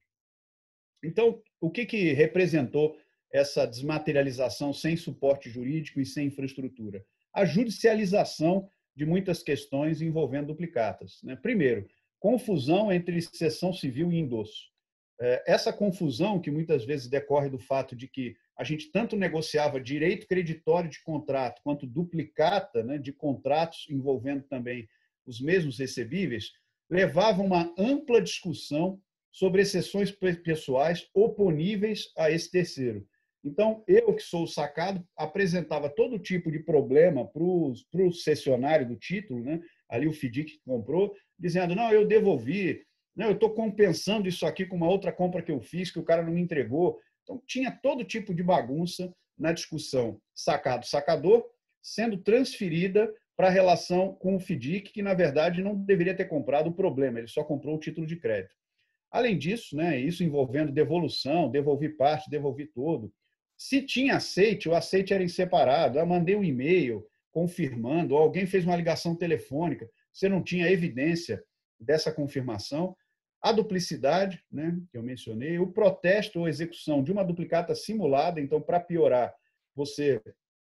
Então, o que, que representou essa desmaterialização sem suporte jurídico e sem infraestrutura? A judicialização de muitas questões envolvendo duplicatas, né? Primeiro, confusão entre cessão civil e endosso. Essa confusão, que muitas vezes decorre do fato de que a gente tanto negociava direito creditório de contrato quanto duplicata, né, de contratos envolvendo também os mesmos recebíveis, levava a uma ampla discussão sobre exceções pessoais oponíveis a esse terceiro. Então, eu, que sou o sacado, apresentava todo tipo de problema para o cessionário do título, né? Ali o F D I C que comprou, dizendo, não, eu devolvi, não, eu estou compensando isso aqui com uma outra compra que eu fiz, que o cara não me entregou. Então, tinha todo tipo de bagunça na discussão sacado-sacador, sendo transferida para a relação com o F D I C, que, na verdade, não deveria ter comprado o problema, ele só comprou o título de crédito. Além disso, né, isso envolvendo devolução, devolvi parte, devolvi todo. Se tinha aceite, o aceite era em separado. Eu mandei um e-mail confirmando, ou alguém fez uma ligação telefônica, você não tinha evidência dessa confirmação. A duplicidade, né, que eu mencionei, o protesto ou execução de uma duplicata simulada. Então, para piorar, você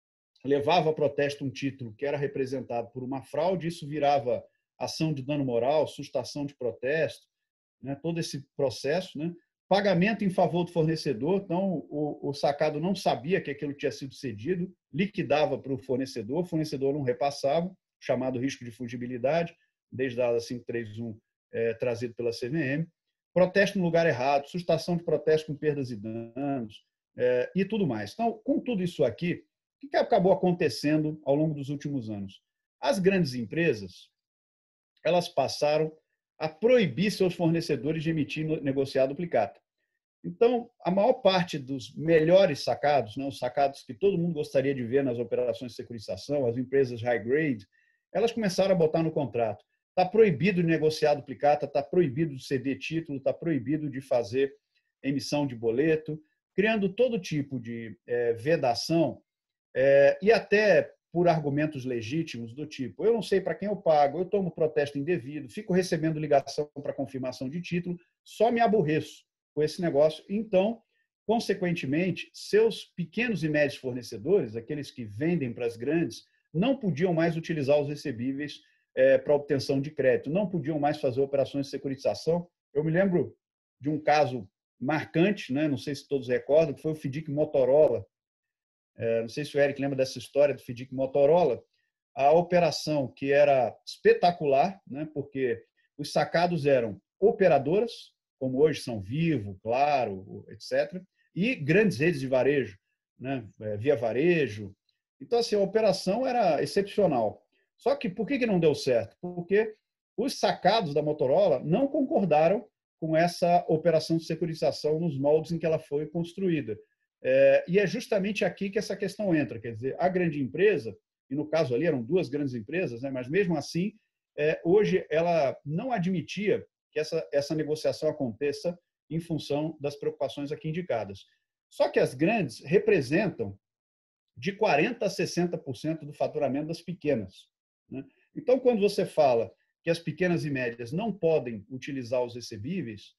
levava a protesto um título que era representado por uma fraude, isso virava ação de dano moral, sustação de protesto, né, todo esse processo, né? Pagamento em favor do fornecedor, então o, o sacado não sabia que aquilo tinha sido cedido, liquidava para o fornecedor, o fornecedor não repassava, chamado risco de fungibilidade, desde a ata cinco três um é, trazido pela C V M. Protesto no lugar errado, sustação de protesto com perdas e danos é, e tudo mais. Então, com tudo isso aqui, o que acabou acontecendo ao longo dos últimos anos? As grandes empresas, elas passaram a proibir seus fornecedores de emitir negociado duplicata. Então, a maior parte dos melhores sacados, né, os sacados que todo mundo gostaria de ver nas operações de securitização, as empresas high grade, elas começaram a botar no contrato. Está proibido de negociar duplicata, está proibido de ceder título, está proibido de fazer emissão de boleto, criando todo tipo de é, vedação é, e até por argumentos legítimos do tipo, eu não sei para quem eu pago, eu tomo protesto indevido, fico recebendo ligação para confirmação de título, só me aborreço com esse negócio. Então, consequentemente, seus pequenos e médios fornecedores, aqueles que vendem para as grandes, não podiam mais utilizar os recebíveis é, para obtenção de crédito, não podiam mais fazer operações de securitização. Eu me lembro de um caso marcante, né? Não sei se todos recordam, que foi o F D I C Motorola. Não sei se o Eric lembra dessa história do F D I C Motorola. A operação que era espetacular, né, porque os sacados eram operadoras, como hoje são Vivo, Claro, etcétera, e grandes redes de varejo, né, Via Varejo. Então, assim, a operação era excepcional. Só que por que não deu certo? Porque os sacados da Motorola não concordaram com essa operação de securitização nos moldes em que ela foi construída. É, e é justamente aqui que essa questão entra. Quer dizer, a grande empresa, e no caso ali eram duas grandes empresas, né, mas mesmo assim, é, hoje ela não admitia que essa, essa negociação aconteça em função das preocupações aqui indicadas. Só que as grandes representam de quarenta por cento a sessenta por cento do faturamento das pequenas, né? Então, quando você fala que as pequenas e médias não podem utilizar os recebíveis,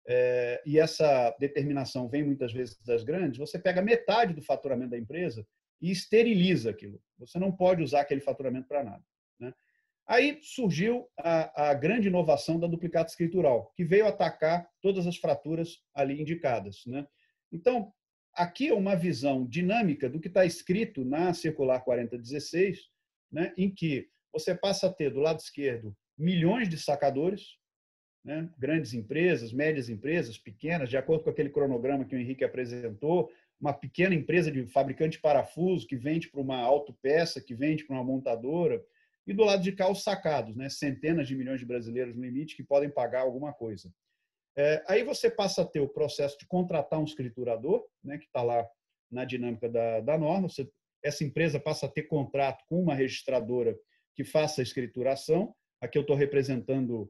É, e essa determinação vem muitas vezes das grandes, você pega metade do faturamento da empresa e esteriliza aquilo. Você não pode usar aquele faturamento para nada, né? Aí surgiu a, a grande inovação da duplicata escritural, que veio atacar todas as fraturas ali indicadas, né? Então, aqui é uma visão dinâmica do que está escrito na Circular quarenta dezesseis, né, em que você passa a ter do lado esquerdo milhões de sacadores, né? Grandes empresas, médias empresas, pequenas, de acordo com aquele cronograma que o Henrique apresentou, uma pequena empresa de fabricante de parafuso que vende para uma autopeça, que vende para uma montadora, e do lado de cá os sacados, né? Centenas de milhões de brasileiros no limite que podem pagar alguma coisa. É, aí você passa a ter o processo de contratar um escriturador, né? Que está lá na dinâmica da, da norma. Você, essa empresa passa a ter contrato com uma registradora que faça a escrituração. Aqui eu estou representando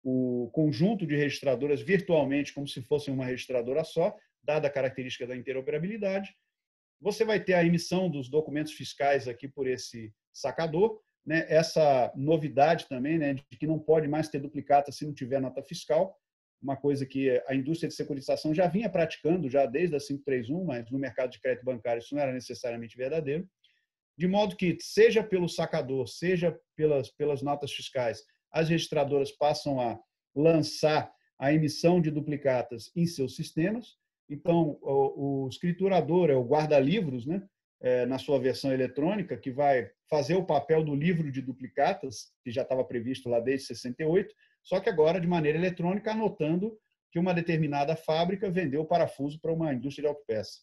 o conjunto de registradoras virtualmente como se fosse uma registradora só, dada a característica da interoperabilidade. Você vai ter a emissão dos documentos fiscais aqui por esse sacador, né? Essa novidade também, né, de que não pode mais ter duplicata se não tiver nota fiscal, uma coisa que a indústria de securitização já vinha praticando já desde a quinhentos e trinta e um, mas no mercado de crédito bancário isso não era necessariamente verdadeiro. De modo que, seja pelo sacador, seja pelas, pelas notas fiscais, as registradoras passam a lançar a emissão de duplicatas em seus sistemas. Então, o, o escriturador é o guarda-livros, né? É, na sua versão eletrônica, que vai fazer o papel do livro de duplicatas, que já estava previsto lá desde sessenta e oito, só que agora, de maneira eletrônica, anotando que uma determinada fábrica vendeu o parafuso para uma indústria de autopeça.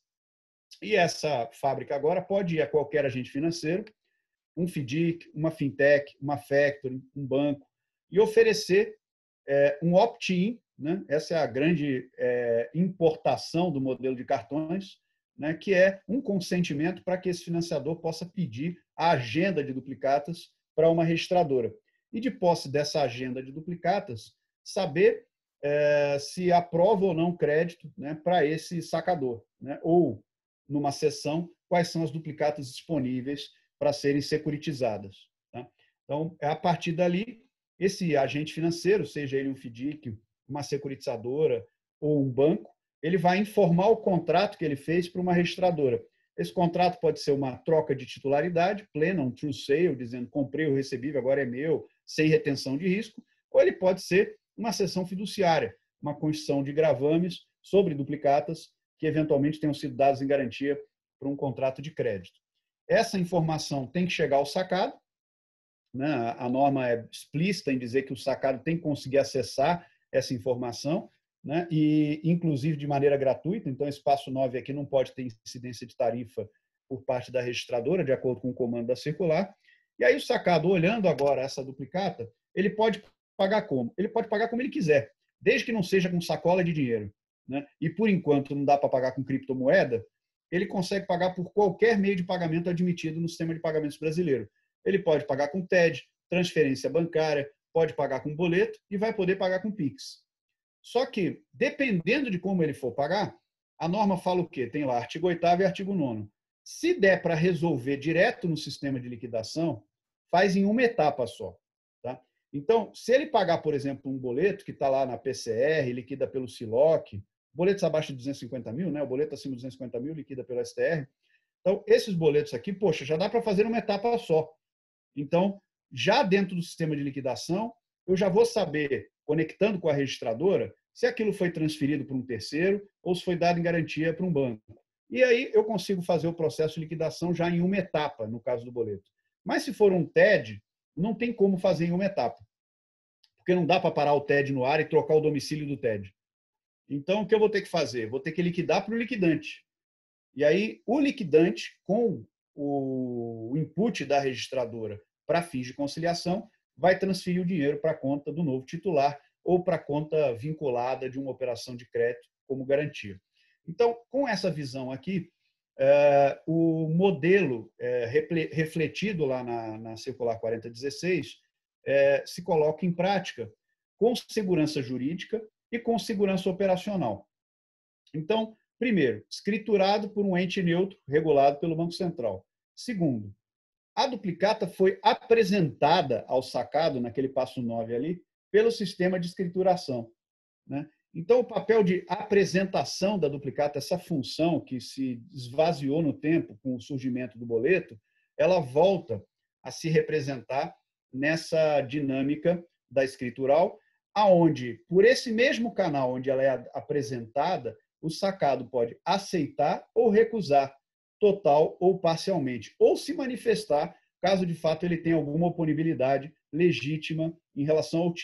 E essa fábrica agora pode ir a qualquer agente financeiro, um FDIC, uma fintech, uma factory, um banco, e oferecer é, um opt-in, né? Essa é a grande é, importação do modelo de cartões, né? Que é um consentimento para que esse financiador possa pedir a agenda de duplicatas para uma registradora. E, de posse dessa agenda de duplicatas, saber é, se aprova ou não crédito, né, para esse sacador, né? Ou, numa sessão, quais são as duplicatas disponíveis para serem securitizadas. Tá? Então, a partir dali, esse agente financeiro, seja ele um FDIC, uma securitizadora ou um banco, ele vai informar o contrato que ele fez para uma registradora. Esse contrato pode ser uma troca de titularidade plena, um true sale, dizendo comprei o recebível, agora é meu, sem retenção de risco, ou ele pode ser uma cessão fiduciária, uma constituição de gravames sobre duplicatas que eventualmente tenham sido dados em garantia para um contrato de crédito. Essa informação tem que chegar ao sacado, né? A norma é explícita em dizer que o sacado tem que conseguir acessar essa informação, né? E inclusive de maneira gratuita. Então, esse passo nove aqui não pode ter incidência de tarifa por parte da registradora, de acordo com o comando da circular. E aí o sacado, olhando agora essa duplicata, ele pode pagar como? Ele pode pagar como ele quiser, desde que não seja com sacola de dinheiro, né? E, por enquanto, não dá para pagar com criptomoeda, ele consegue pagar por qualquer meio de pagamento admitido no sistema de pagamentos brasileiro. Ele pode pagar com T E D, transferência bancária, pode pagar com boleto e vai poder pagar com Pix. Só que, dependendo de como ele for pagar, a norma fala o quê? Tem lá artigo oitavo e artigo nono. Se der para resolver direto no sistema de liquidação, faz em uma etapa só. Tá? Então, se ele pagar, por exemplo, um boleto que está lá na P C R, liquida pelo SILOC, boletos abaixo de duzentos e cinquenta mil, né? O boleto acima de duzentos e cinquenta mil liquida pelo S T R. Então, esses boletos aqui, poxa, já dá para fazer uma etapa só. Então, já dentro do sistema de liquidação, eu já vou saber, conectando com a registradora, se aquilo foi transferido para um terceiro ou se foi dado em garantia para um banco. E aí eu consigo fazer o processo de liquidação já em uma etapa, no caso do boleto. Mas se for um T E D, não tem como fazer em uma etapa. Porque não dá para parar o T E D no ar e trocar o domicílio do T E D. Então, o que eu vou ter que fazer? Vou ter que liquidar para o liquidante. E aí, o liquidante, com o input da registradora para fins de conciliação, vai transferir o dinheiro para a conta do novo titular ou para a conta vinculada de uma operação de crédito como garantia. Então, com essa visão aqui, é, o modelo é, refletido lá na, na Circular quarenta dezesseis é, se coloca em prática com segurança jurídica e com segurança operacional. Então, primeiro, escriturado por um ente neutro regulado pelo Banco Central. Segundo, a duplicata foi apresentada ao sacado, naquele passo nove ali, pelo sistema de escrituração, né? Então, o papel de apresentação da duplicata, essa função que se esvaziou no tempo com o surgimento do boleto, ela volta a se representar nessa dinâmica da escritural, aonde, por esse mesmo canal onde ela é apresentada, o sacado pode aceitar ou recusar, total ou parcialmente, ou se manifestar caso de fato ele tenha alguma oponibilidade legítima em relação ao título.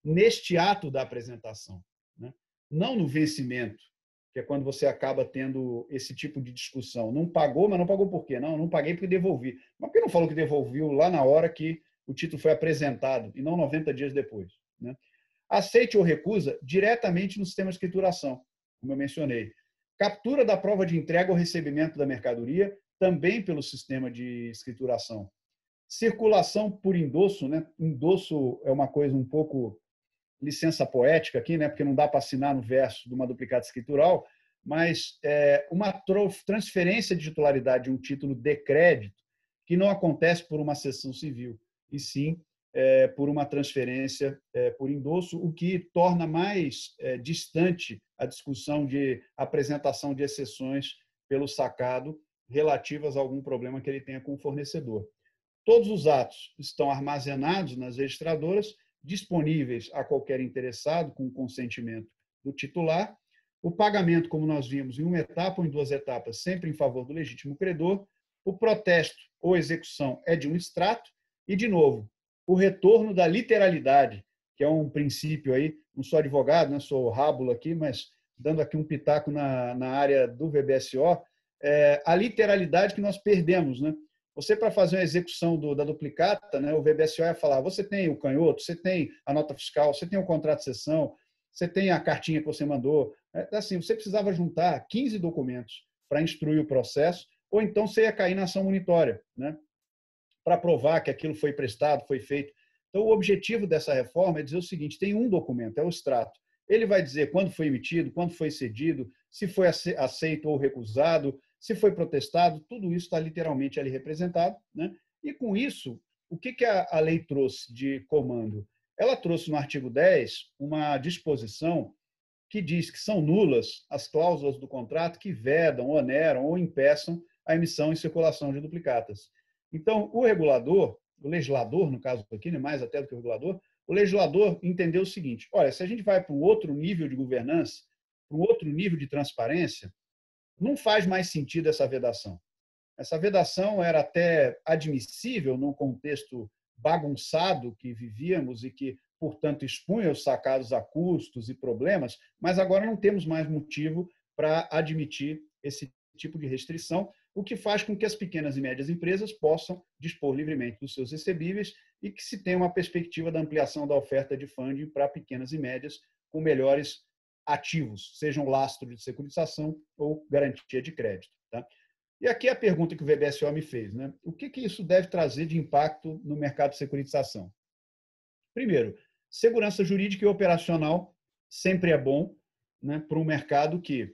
neste ato da apresentação, né? Não no vencimento, que é quando você acaba tendo esse tipo de discussão. Não pagou, mas não pagou por quê? Não, não paguei porque devolvi. Mas por que não falou que devolveu lá na hora que o título foi apresentado e não noventa dias depois, né? Aceite ou recusa diretamente no sistema de escrituração, como eu mencionei. Captura da prova de entrega ou recebimento da mercadoria, também pelo sistema de escrituração. Circulação por endosso, né? Endosso é uma coisa um pouco licença poética aqui, né? Porque não dá para assinar no verso de uma duplicata escritural, mas é uma transferência de titularidade de um título de crédito que não acontece por uma cessão civil, e sim é, por uma transferência é, por endosso, o que torna mais é, distante a discussão de apresentação de exceções pelo sacado relativas a algum problema que ele tenha com o fornecedor. Todos os atos estão armazenados nas registradoras, disponíveis a qualquer interessado com o consentimento do titular. O pagamento, como nós vimos, em uma etapa ou em duas etapas, sempre em favor do legítimo credor. O protesto ou execução é de um extrato. E, de novo, o retorno da literalidade, que é um princípio aí, não sou advogado, não sou rábulo aqui, mas dando aqui um pitaco na, na área do V B S O, é a literalidade que nós perdemos, né? Você, para fazer uma execução do, da duplicata, né, o V B S O ia falar, você tem o canhoto, você tem a nota fiscal, você tem o contrato de cessão, você tem a cartinha que você mandou. É, assim, você precisava juntar quinze documentos para instruir o processo, ou então você ia cair na ação monitória, né, para provar que aquilo foi prestado, foi feito. Então, o objetivo dessa reforma é dizer o seguinte, tem um documento, é o extrato. Ele vai dizer quando foi emitido, quando foi cedido, se foi aceito ou recusado, se foi protestado, tudo isso está literalmente ali representado, né? E, com isso, o que que a lei trouxe de comando? Ela trouxe no artigo dez uma disposição que diz que são nulas as cláusulas do contrato que vedam, oneram ou impeçam a emissão e circulação de duplicatas. Então, o regulador, o legislador, no caso aqui, né, mais até do que o regulador, o legislador entendeu o seguinte, olha, se a gente vai para um outro nível de governança, para um outro nível de transparência, não faz mais sentido essa vedação. Essa vedação era até admissível num contexto bagunçado que vivíamos e que, portanto, expunha os sacados a custos e problemas, mas agora não temos mais motivo para admitir esse tipo de restrição, o que faz com que as pequenas e médias empresas possam dispor livremente dos seus recebíveis e que se tenha uma perspectiva da ampliação da oferta de funding para pequenas e médias com melhores ativos, sejam lastro de securitização ou garantia de crédito. Tá? E aqui a pergunta que o V B S O me fez, né? O que que isso deve trazer de impacto no mercado de securitização? Primeiro, segurança jurídica e operacional sempre é bom, né, para um mercado que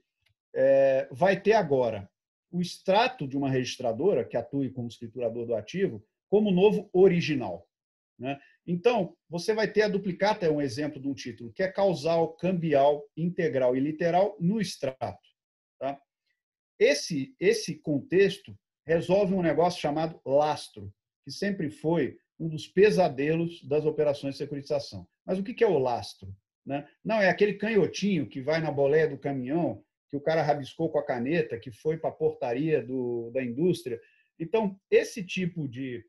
é, vai ter agora o extrato de uma registradora que atue como escriturador do ativo como novo original, né? Então, você vai ter a duplicata, é um exemplo de um título, que é causal, cambial, integral e literal no extrato. Tá? Esse, esse contexto resolve um negócio chamado lastro, que sempre foi um dos pesadelos das operações de securitização. Mas o que é o lastro? Né? Não, é aquele canhotinho que vai na boleia do caminhão, que o cara rabiscou com a caneta, que foi para a portaria do, da indústria. Então, esse tipo de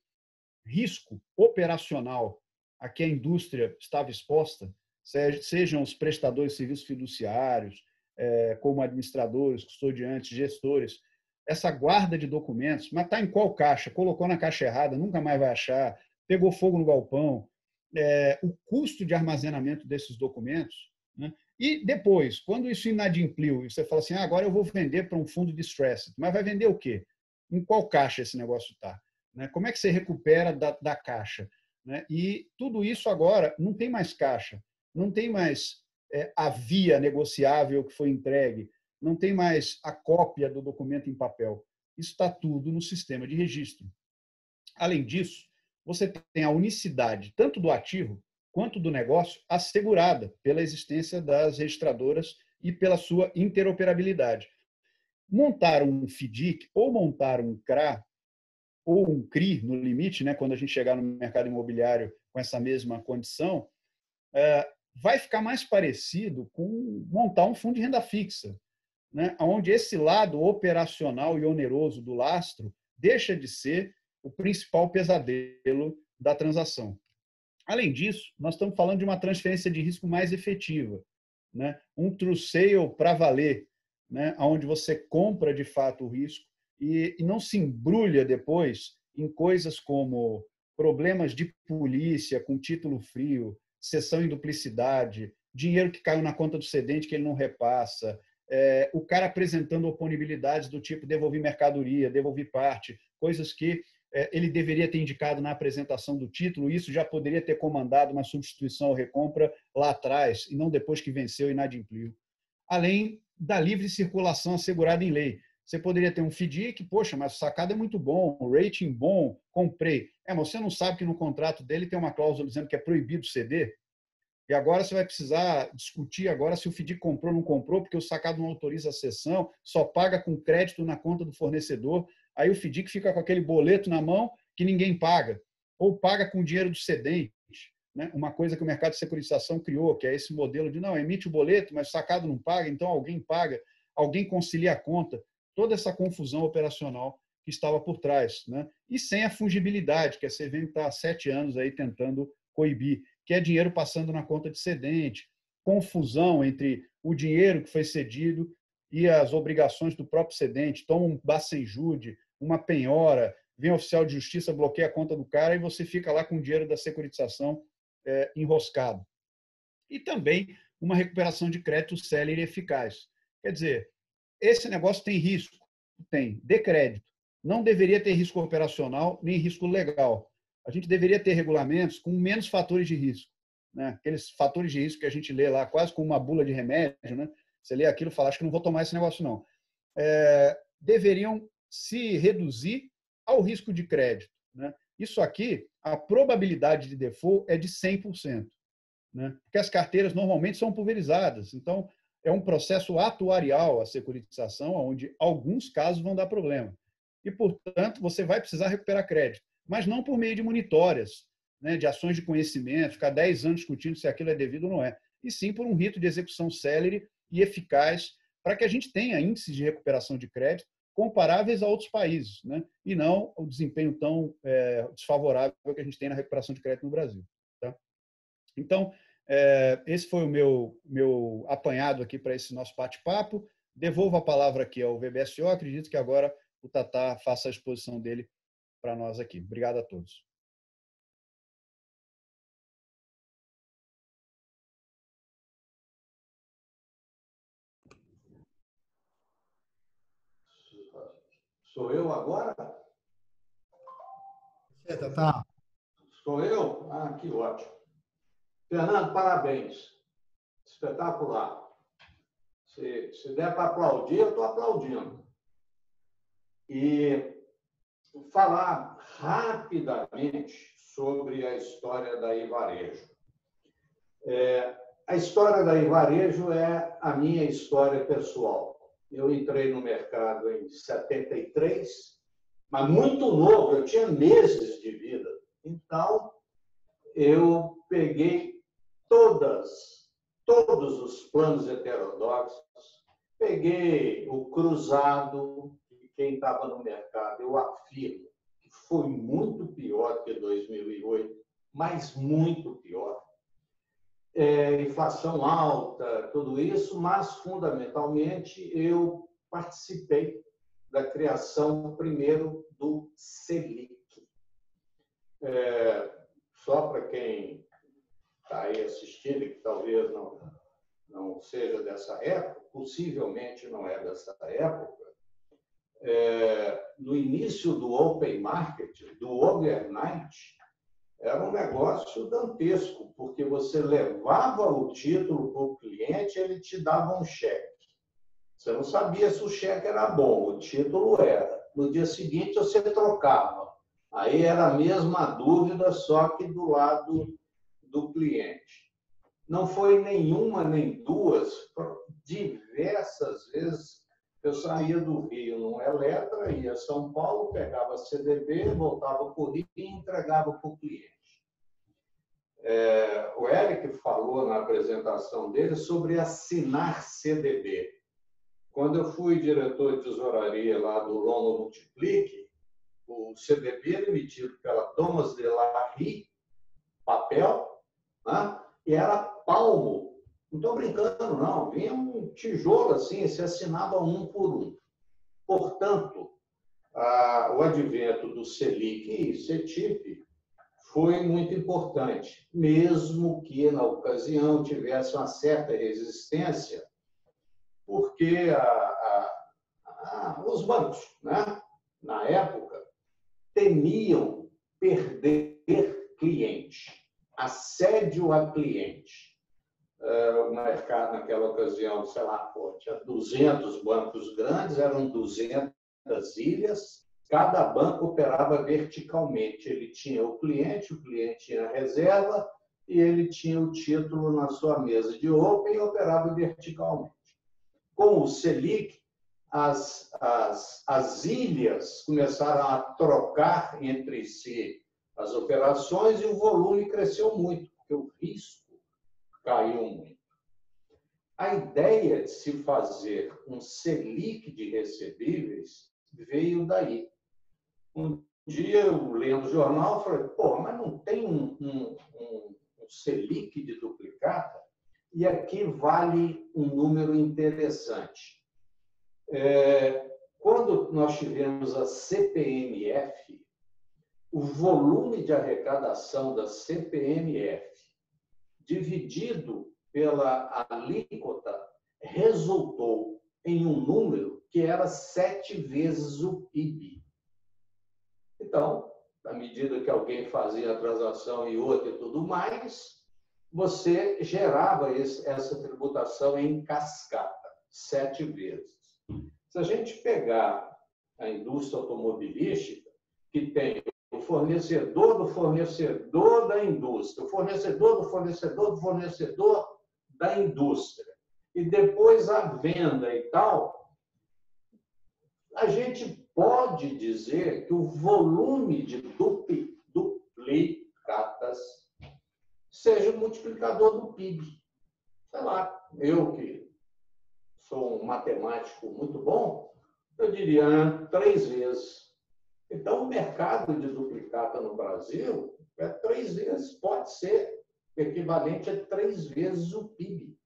risco operacional a que a indústria estava exposta, sejam os prestadores de serviços fiduciários, como administradores, custodiantes, gestores, essa guarda de documentos, mas está em qual caixa? Colocou na caixa errada, nunca mais vai achar, pegou fogo no galpão, é, o custo de armazenamento desses documentos, né? E depois, quando isso inadimpliu, e você fala assim, ah, agora eu vou vender para um fundo de stress, mas vai vender o quê? Em qual caixa esse negócio está? Né? Como é que você recupera da, da caixa? Né? E tudo isso agora não tem mais caixa, não tem mais é, a via negociável que foi entregue, não tem mais a cópia do documento em papel. Isso está tudo no sistema de registro. Além disso, você tem a unicidade tanto do ativo quanto do negócio assegurada pela existência das registradoras e pela sua interoperabilidade. Montar um FDIC ou montar um C R A ou um C R I, no limite, né, quando a gente chegar no mercado imobiliário com essa mesma condição, é, vai ficar mais parecido com montar um fundo de renda fixa, né, onde esse lado operacional e oneroso do lastro deixa de ser o principal pesadelo da transação. Além disso, nós estamos falando de uma transferência de risco mais efetiva, né? Um true sale para valer, né? Onde você compra de fato o risco e, e não se embrulha depois em coisas como problemas de polícia com título frio, cessão em duplicidade, dinheiro que caiu na conta do cedente que ele não repassa, é, o cara apresentando oponibilidades do tipo devolver mercadoria, devolver parte, coisas que é, ele deveria ter indicado na apresentação do título, isso já poderia ter comandado uma substituição ou recompra lá atrás, e não depois que venceu e inadimpliu. Além da livre circulação assegurada em lei. Você poderia ter um F D I que, poxa, mas o sacado é muito bom, o rating bom, comprei. É, mas você não sabe que no contrato dele tem uma cláusula dizendo que é proibido ceder? E agora você vai precisar discutir agora se o F D I comprou ou não comprou, porque o sacado não autoriza a cessão, só paga com crédito na conta do fornecedor. Aí o F D I que fica com aquele boleto na mão que ninguém paga, ou paga com o dinheiro do cedente. Né? Uma coisa que o mercado de securitização criou, que é esse modelo de, não, emite o boleto, mas o sacado não paga, então alguém paga, alguém concilia a conta. Toda essa confusão operacional que estava por trás. Né? E sem a fungibilidade, que a C V M está há sete anos aí tentando coibir, que é dinheiro passando na conta de cedente, confusão entre o dinheiro que foi cedido e as obrigações do próprio cedente, toma um bacenjude, uma penhora, vem o oficial de justiça, bloqueia a conta do cara e você fica lá com o dinheiro da securitização é, enroscado. E também uma recuperação de crédito célere e eficaz. Quer dizer, esse negócio tem risco? Tem. De crédito. Não deveria ter risco operacional nem risco legal. A gente deveria ter regulamentos com menos fatores de risco. Né? Aqueles fatores de risco que a gente lê lá, quase como uma bula de remédio, né? Você lê aquilo e fala, acho que não vou tomar esse negócio, não. É, deveriam se reduzir ao risco de crédito. Né? Isso aqui, a probabilidade de default é de cem por cento. Né? Porque as carteiras normalmente são pulverizadas. Então, é um processo atuarial a securitização, onde alguns casos vão dar problema. E, portanto, você vai precisar recuperar crédito, mas não por meio de monitórias, né, de ações de conhecimento, ficar dez anos discutindo se aquilo é devido ou não é, e sim por um rito de execução célere e eficaz para que a gente tenha índices de recuperação de crédito comparáveis a outros países, né, e não o desempenho tão é, desfavorável que a gente tem na recuperação de crédito no Brasil. Tá? Então, é, esse foi o meu, meu apanhado aqui para esse nosso bate-papo. Devolvo a palavra aqui ao V B S O. Acredito que agora o Tatá faça a exposição dele para nós aqui. Obrigado a todos. Sou eu agora? É, Tatá. Sou eu? Ah, que ótimo. Fernando, parabéns. Espetacular. Se, se der para aplaudir, eu estou aplaudindo. E falar rapidamente sobre a história da Ivarejo. É, a história da Ivarejo é a minha história pessoal. Eu entrei no mercado em setenta e três, mas muito novo, eu tinha meses de vida. Então, eu peguei todas, todos os planos heterodoxos, peguei o cruzado, e quem estava no mercado, eu afirmo, que foi muito pior que dois mil e oito, mas muito pior. É, inflação alta, tudo isso, mas, fundamentalmente, eu participei da criação, primeiro, do Selic. É, só para quem está aí assistindo e que talvez não, não seja dessa época, possivelmente não é dessa época, é, no início do Open Market, do overnight, era um negócio dantesco, porque você levava o título para o cliente, ele te dava um cheque. Você não sabia se o cheque era bom, o título era. No dia seguinte, você trocava. Aí era a mesma dúvida, só que do lado do cliente. Não foi nenhuma nem duas, diversas vezes eu saía do Rio num Eletra, ia a São Paulo, pegava C D B, voltava para o Rio e entregava para o cliente. É, o Eric falou na apresentação dele sobre assinar C D B. Quando eu fui diretor de tesouraria lá do Lono Multiplique, o C D B emitido pela Thomas de Larry papel, né? E era palmo. Não estou brincando, não. Vinha um tijolo assim, se assinava um por um. Portanto, a, o advento do Selic e CETIP foi muito importante, mesmo que, na ocasião, tivesse uma certa resistência, porque a, a, a, os bancos, né, na época, temiam perder cliente, assédio a cliente. O mercado, naquela ocasião, sei lá, pô, tinha duzentos bancos grandes, eram duzentas ilhas, cada banco operava verticalmente. Ele tinha o cliente, o cliente tinha a reserva e ele tinha o título na sua mesa de open e operava verticalmente. Com o Selic, as, as, as ilhas começaram a trocar entre si as operações e o volume cresceu muito, porque o risco caiu muito. A ideia de se fazer um Selic de recebíveis veio daí. Um dia, eu lendo o jornal, falei, pô, mas não tem um, um, um, um Selic de duplicata? E aqui vale um número interessante. É, quando nós tivemos a C P M F, o volume de arrecadação da C P M F dividido pela alíquota resultou em um número que era sete vezes o P I B. Então, à medida que alguém fazia a transação e outra e tudo mais, você gerava esse, essa tributação em cascata, sete vezes. Se a gente pegar a indústria automobilística, que tem o fornecedor do fornecedor da indústria, o fornecedor do fornecedor do fornecedor da indústria, e depois a venda e tal, a gente pode dizer que o volume de dupli, duplicatas seja o multiplicador do P I B. Sei lá, eu que sou um matemático muito bom, eu diria três vezes. Então, o mercado de duplicata no Brasil é três vezes, pode ser equivalente a três vezes o P I B.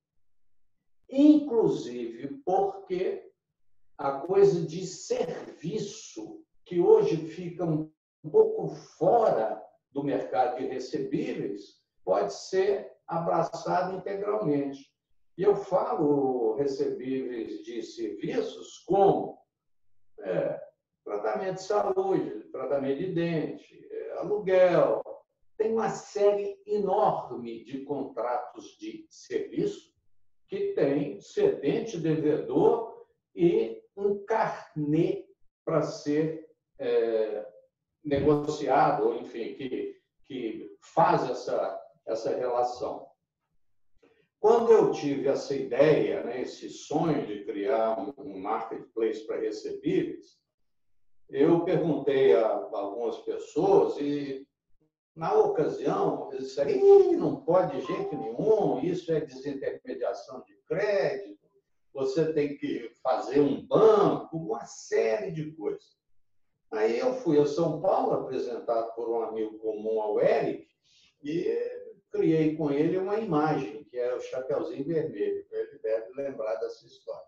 Inclusive porque a coisa de serviço, que hoje fica um pouco fora do mercado de recebíveis, pode ser abraçado integralmente. E eu falo recebíveis de serviços como é, tratamento de saúde, tratamento de dente, é, aluguel. Tem uma série enorme de contratos de serviço que tem cedente, devedor e um carnê para ser é, negociado, ou enfim, que, que faz essa, essa relação. Quando eu tive essa ideia, né, esse sonho de criar um, um marketplace para recebíveis, eu perguntei a, a algumas pessoas e, na ocasião, eles disseram, não pode de jeito nenhum, isso é desintermediação de crédito, você tem que fazer um banco, uma série de coisas. Aí eu fui a São Paulo, apresentado por um amigo comum ao Eric, e criei com ele uma imagem, que é o Chapeuzinho Vermelho. Ele deve lembrar dessa história.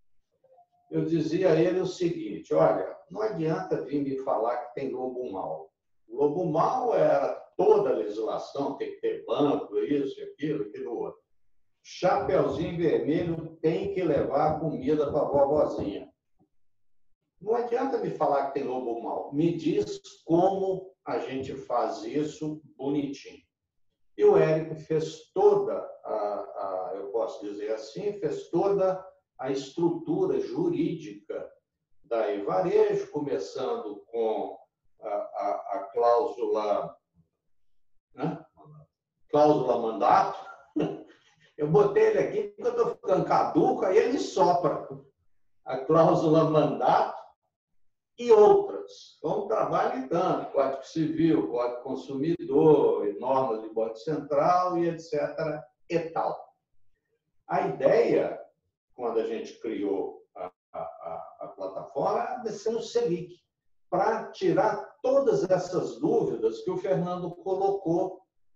Eu dizia a ele o seguinte, olha, não adianta vir me falar que tem lobo mau. O lobo mau era toda a legislação, tem que ter banco, isso, aquilo, aquilo outro. Chapeuzinho Vermelho tem que levar comida para a vovozinha. Não adianta me falar que tem lobo mau. Me diz como a gente faz isso bonitinho. E o Érico fez toda, a, a, eu posso dizer assim, fez toda a estrutura jurídica da E-Varejo, começando com a, a, a cláusula, né? cláusula mandato. Eu botei ele aqui porque eu estou ficando caduco, aí ele sopra a cláusula mandato e outras. Então, trabalho tanto, Código Civil, Código Consumidor, normas de Banco Central e etc. e tal. A ideia, quando a gente criou a, a, a plataforma, era de ser um Selic, para tirar todas essas dúvidas que o Fernando colocou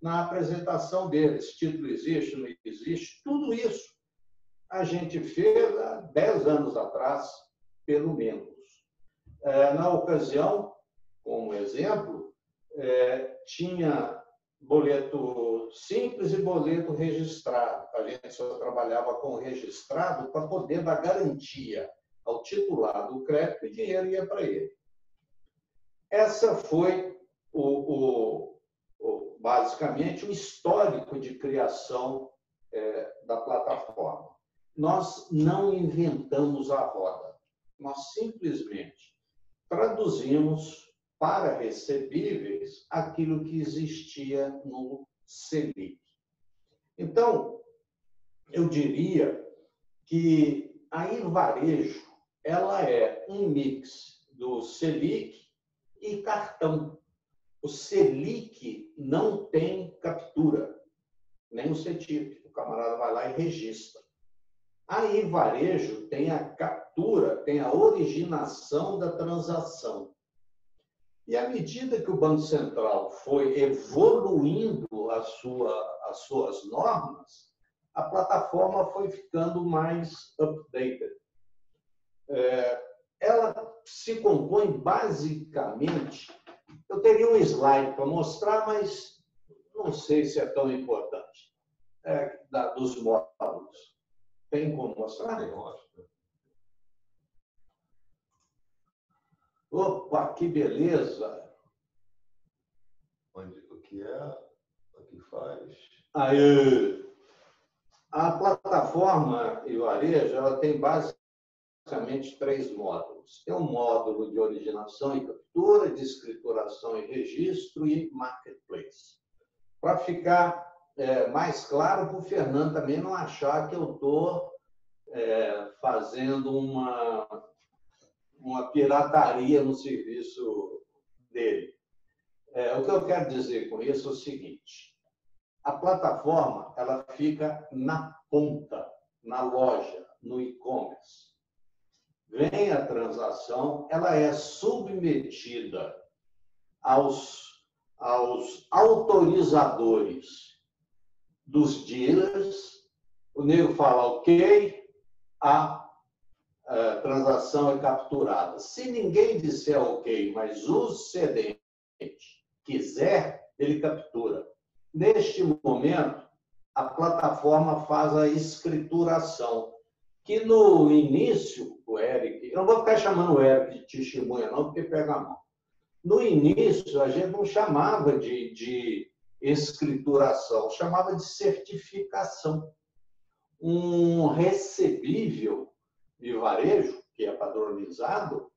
na apresentação deles. Título existe, não existe, tudo isso a gente fez há dez anos atrás, pelo menos. É, na ocasião, como exemplo, é, tinha boleto simples e boleto registrado. A gente só trabalhava com registrado para poder dar garantia ao titular do crédito e o dinheiro ia para ele. Essa foi, o, o, o, basicamente, o histórico de criação é, da plataforma. Nós não inventamos a roda. Nós simplesmente traduzimos para recebíveis aquilo que existia no Selic. Então, eu diria que a Ivarejo ela é um mix do Selic e cartão. O Selic não tem captura, nem o CETIP. O camarada vai lá e registra. A Ivarejo tem a captura, tem a originação da transação. E à medida que o Banco Central foi evoluindo a sua, as suas normas, a plataforma foi ficando mais updated. É, ela se compõe basicamente... Eu teria um slide para mostrar, mas não sei se é tão importante, é, da, dos módulos. Tem como mostrar? Tem, lógico. Opa, que beleza! Onde, o que é, o que faz. Aí, a plataforma Ivarejo ela tem basicamente três módulos. Tem um módulo de originação e captura, de escrituração e registro e marketplace. Para ficar é, mais claro, para o Fernando também não achar que eu estou é, fazendo uma, uma pirataria no serviço dele. É, o que eu quero dizer com isso é o seguinte: a plataforma ela fica na ponta, na loja, no e-commerce. Vem a transação, ela é submetida aos, aos autorizadores dos dealers. O nego fala ok, a, a transação é capturada. Se ninguém disser ok, mas o cedente quiser, ele captura. Neste momento, a plataforma faz a escrituração, que no início, o Eric, eu não vou ficar chamando o Eric de testemunha, não, porque pega a mão. No início, a gente não chamava de, de escrituração, chamava de certificação. Um recebível de varejo, que é padronizado,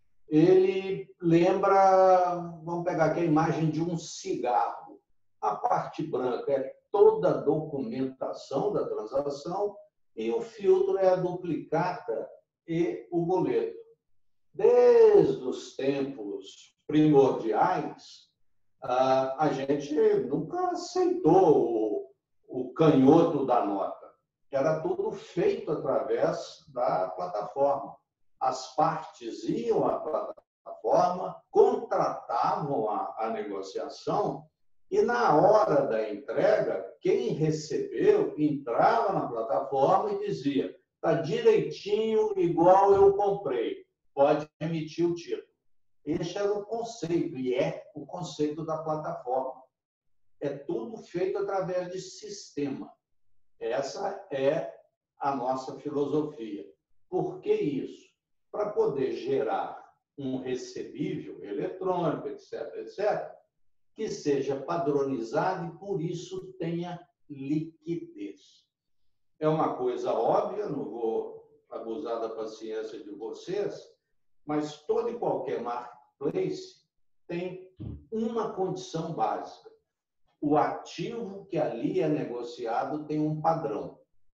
ele lembra, vamos pegar aqui a imagem de um cigarro. A parte branca é toda a documentação da transação e o filtro é a duplicata e o boleto. Desde os tempos primordiais, a gente nunca aceitou o canhoto da nota. Era tudo feito através da plataforma. As partes iam à plataforma, contratavam a, a negociação e, na hora da entrega, quem recebeu entrava na plataforma e dizia: está direitinho, igual eu comprei, pode emitir o título. Esse era o conceito, e é o conceito da plataforma. É tudo feito através de sistema. Essa é a nossa filosofia. Por que isso? Para poder gerar um recebível eletrônico, etc, etcétera, que seja padronizado e, por isso, tenha liquidez. É uma coisa óbvia, não vou abusar da paciência de vocês, mas todo e qualquer marketplace tem uma condição básica. O ativo que ali é negociado tem um padrão.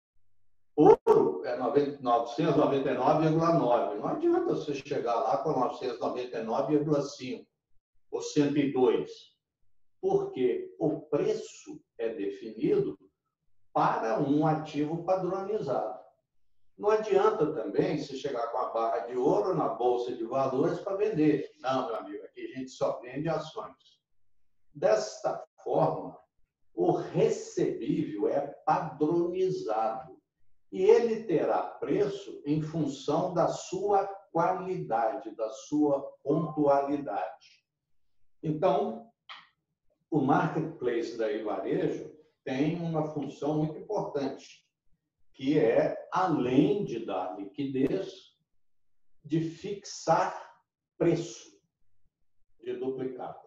Ouro é novecentos e noventa e nove vírgula nove. Não adianta você chegar lá com novecentos e noventa e nove vírgula cinco ou cento e dois. Porque o preço é definido para um ativo padronizado. Não adianta também se chegar com a barra de ouro na bolsa de valores para vender. Não, meu amigo, aqui a gente só vende ações. Desta forma, O recebível é padronizado e ele terá preço em função da sua qualidade, da sua pontualidade. Então, o marketplace da iVarejo tem uma função muito importante, que é, além de dar liquidez, de fixar preço de duplicata.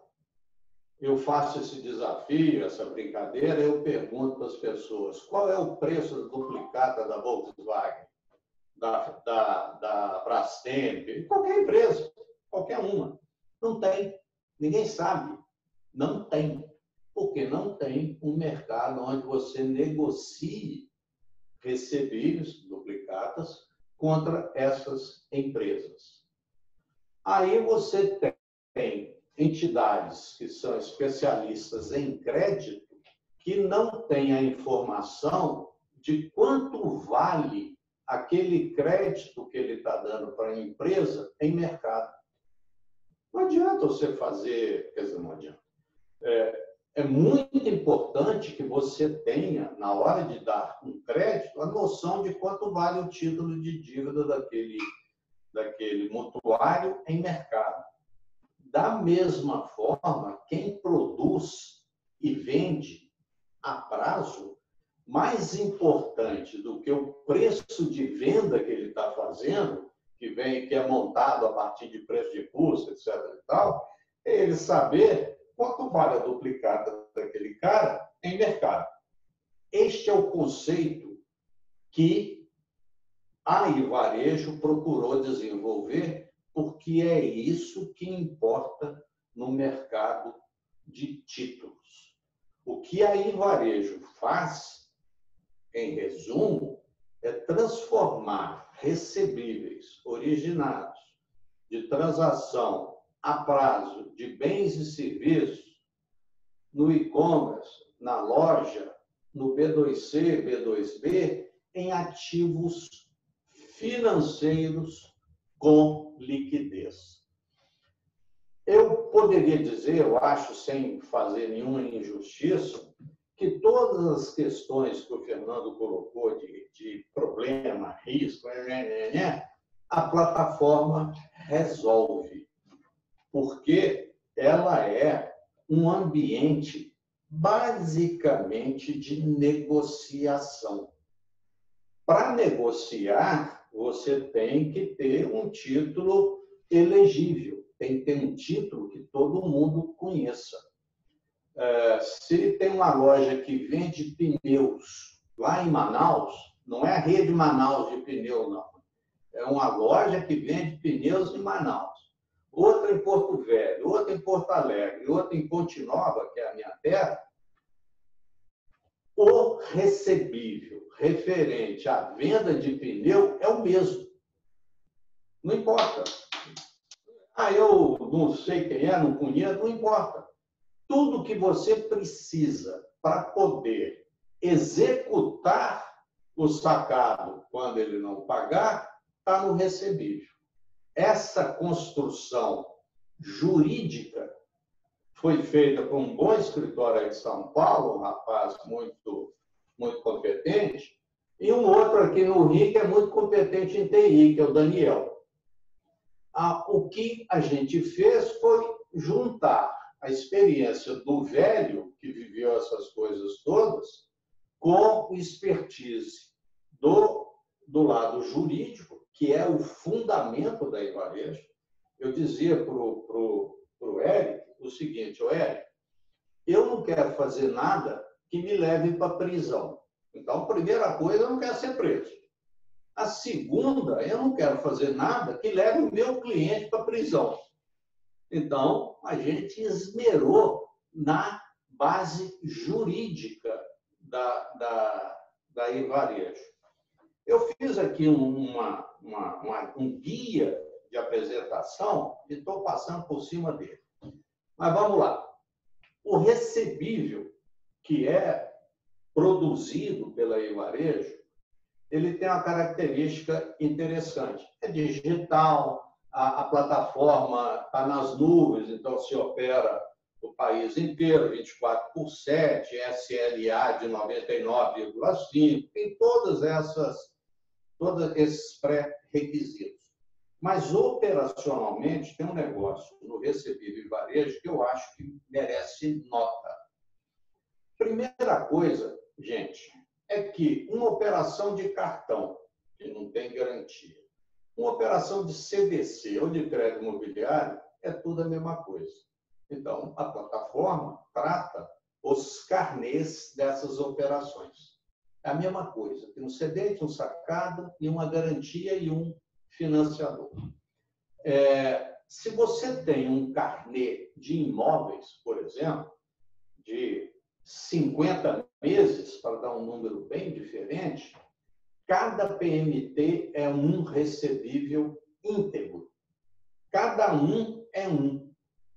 Eu faço esse desafio, essa brincadeira, eu pergunto para as pessoas, qual é o preço da duplicata da Volkswagen, da, da, da Brastemp, qualquer empresa, qualquer uma. Não tem, ninguém sabe, não tem, porque não tem um mercado onde você negocie recebíveis, duplicatas, contra essas empresas. Aí você tem entidades que são especialistas em crédito que não têm a informação de quanto vale aquele crédito que ele está dando para a empresa em mercado. Não adianta você fazer, quer dizer, não adianta. É, é muito importante que você tenha, na hora de dar um crédito, a noção de quanto vale o título de dívida daquele, daquele mutuário em mercado. Da mesma forma, quem produz e vende a prazo, mais importante do que o preço de venda que ele está fazendo, que, vem, que é montado a partir de preço de custo, etcétera e tal, é ele saber quanto vale a duplicata daquele cara em mercado. Este é o conceito que a iVarejo procurou desenvolver, porque é isso que importa no mercado de títulos. O que a iVarejo faz, em resumo, é transformar recebíveis originados de transação a prazo de bens e serviços no e-commerce, na loja, no B dois C, B dois B, em ativos financeiros com liquidez. Eu poderia dizer, eu acho, sem fazer nenhuma injustiça, que todas as questões que o Fernando colocou de, de problema, risco, a plataforma resolve, porque ela é um ambiente basicamente de negociação. Para negociar, você tem que ter um título elegível, tem que ter um título que todo mundo conheça. É, se tem uma loja que vende pneus lá em Manaus, não é a rede Manaus de pneu, não. É uma loja que vende pneus em Manaus. Outra em Porto Velho, outra em Porto Alegre, outra em Ponte Nova, que é a minha terra. O recebível referente à venda de pneu é o mesmo. Não importa. Ah, eu não sei quem é, não conheço, não importa. Tudo que você precisa para poder executar o sacado quando ele não pagar, está no recebível. Essa construção jurídica foi feita por um bom escritório aí de São Paulo, um rapaz muito, muito competente, e um outro aqui no Rio que é muito competente em T I, que é o Daniel. Ah, o que a gente fez foi juntar a experiência do velho, que viveu essas coisas todas, com o expertise do, do lado jurídico, que é o fundamento da iVarejo. Eu dizia para o Eric o seguinte, ô Eric, eu não quero fazer nada que me leve para a prisão. Então, a primeira coisa, eu não quero ser preso. A segunda, eu não quero fazer nada que leve o meu cliente para a prisão. Então, a gente esmerou na base jurídica da, da, da iVarejo. Eu fiz aqui uma, uma, uma, um guia de apresentação e estou passando por cima dele. Mas vamos lá. O recebível, que é produzido pela iVarejo, ele tem uma característica interessante. É digital, a, a plataforma está nas nuvens, então se opera o país inteiro, vinte e quatro por sete, S L A de noventa e nove vírgula cinco, tem todas essas, todos esses pré-requisitos. Mas, operacionalmente, tem um negócio no recebível e varejo que eu acho que merece nota. Primeira coisa, gente, é que uma operação de cartão, que não tem garantia, uma operação de C D C ou de crédito imobiliário, é tudo a mesma coisa. Então, a plataforma trata os carnês dessas operações. É a mesma coisa. Tem um cedente, um sacado, e uma garantia e um financiador. É, se você tem um carnê de imóveis, por exemplo, de cinquenta meses, para dar um número bem diferente, cada P M T é um recebível íntegro. Cada um é um.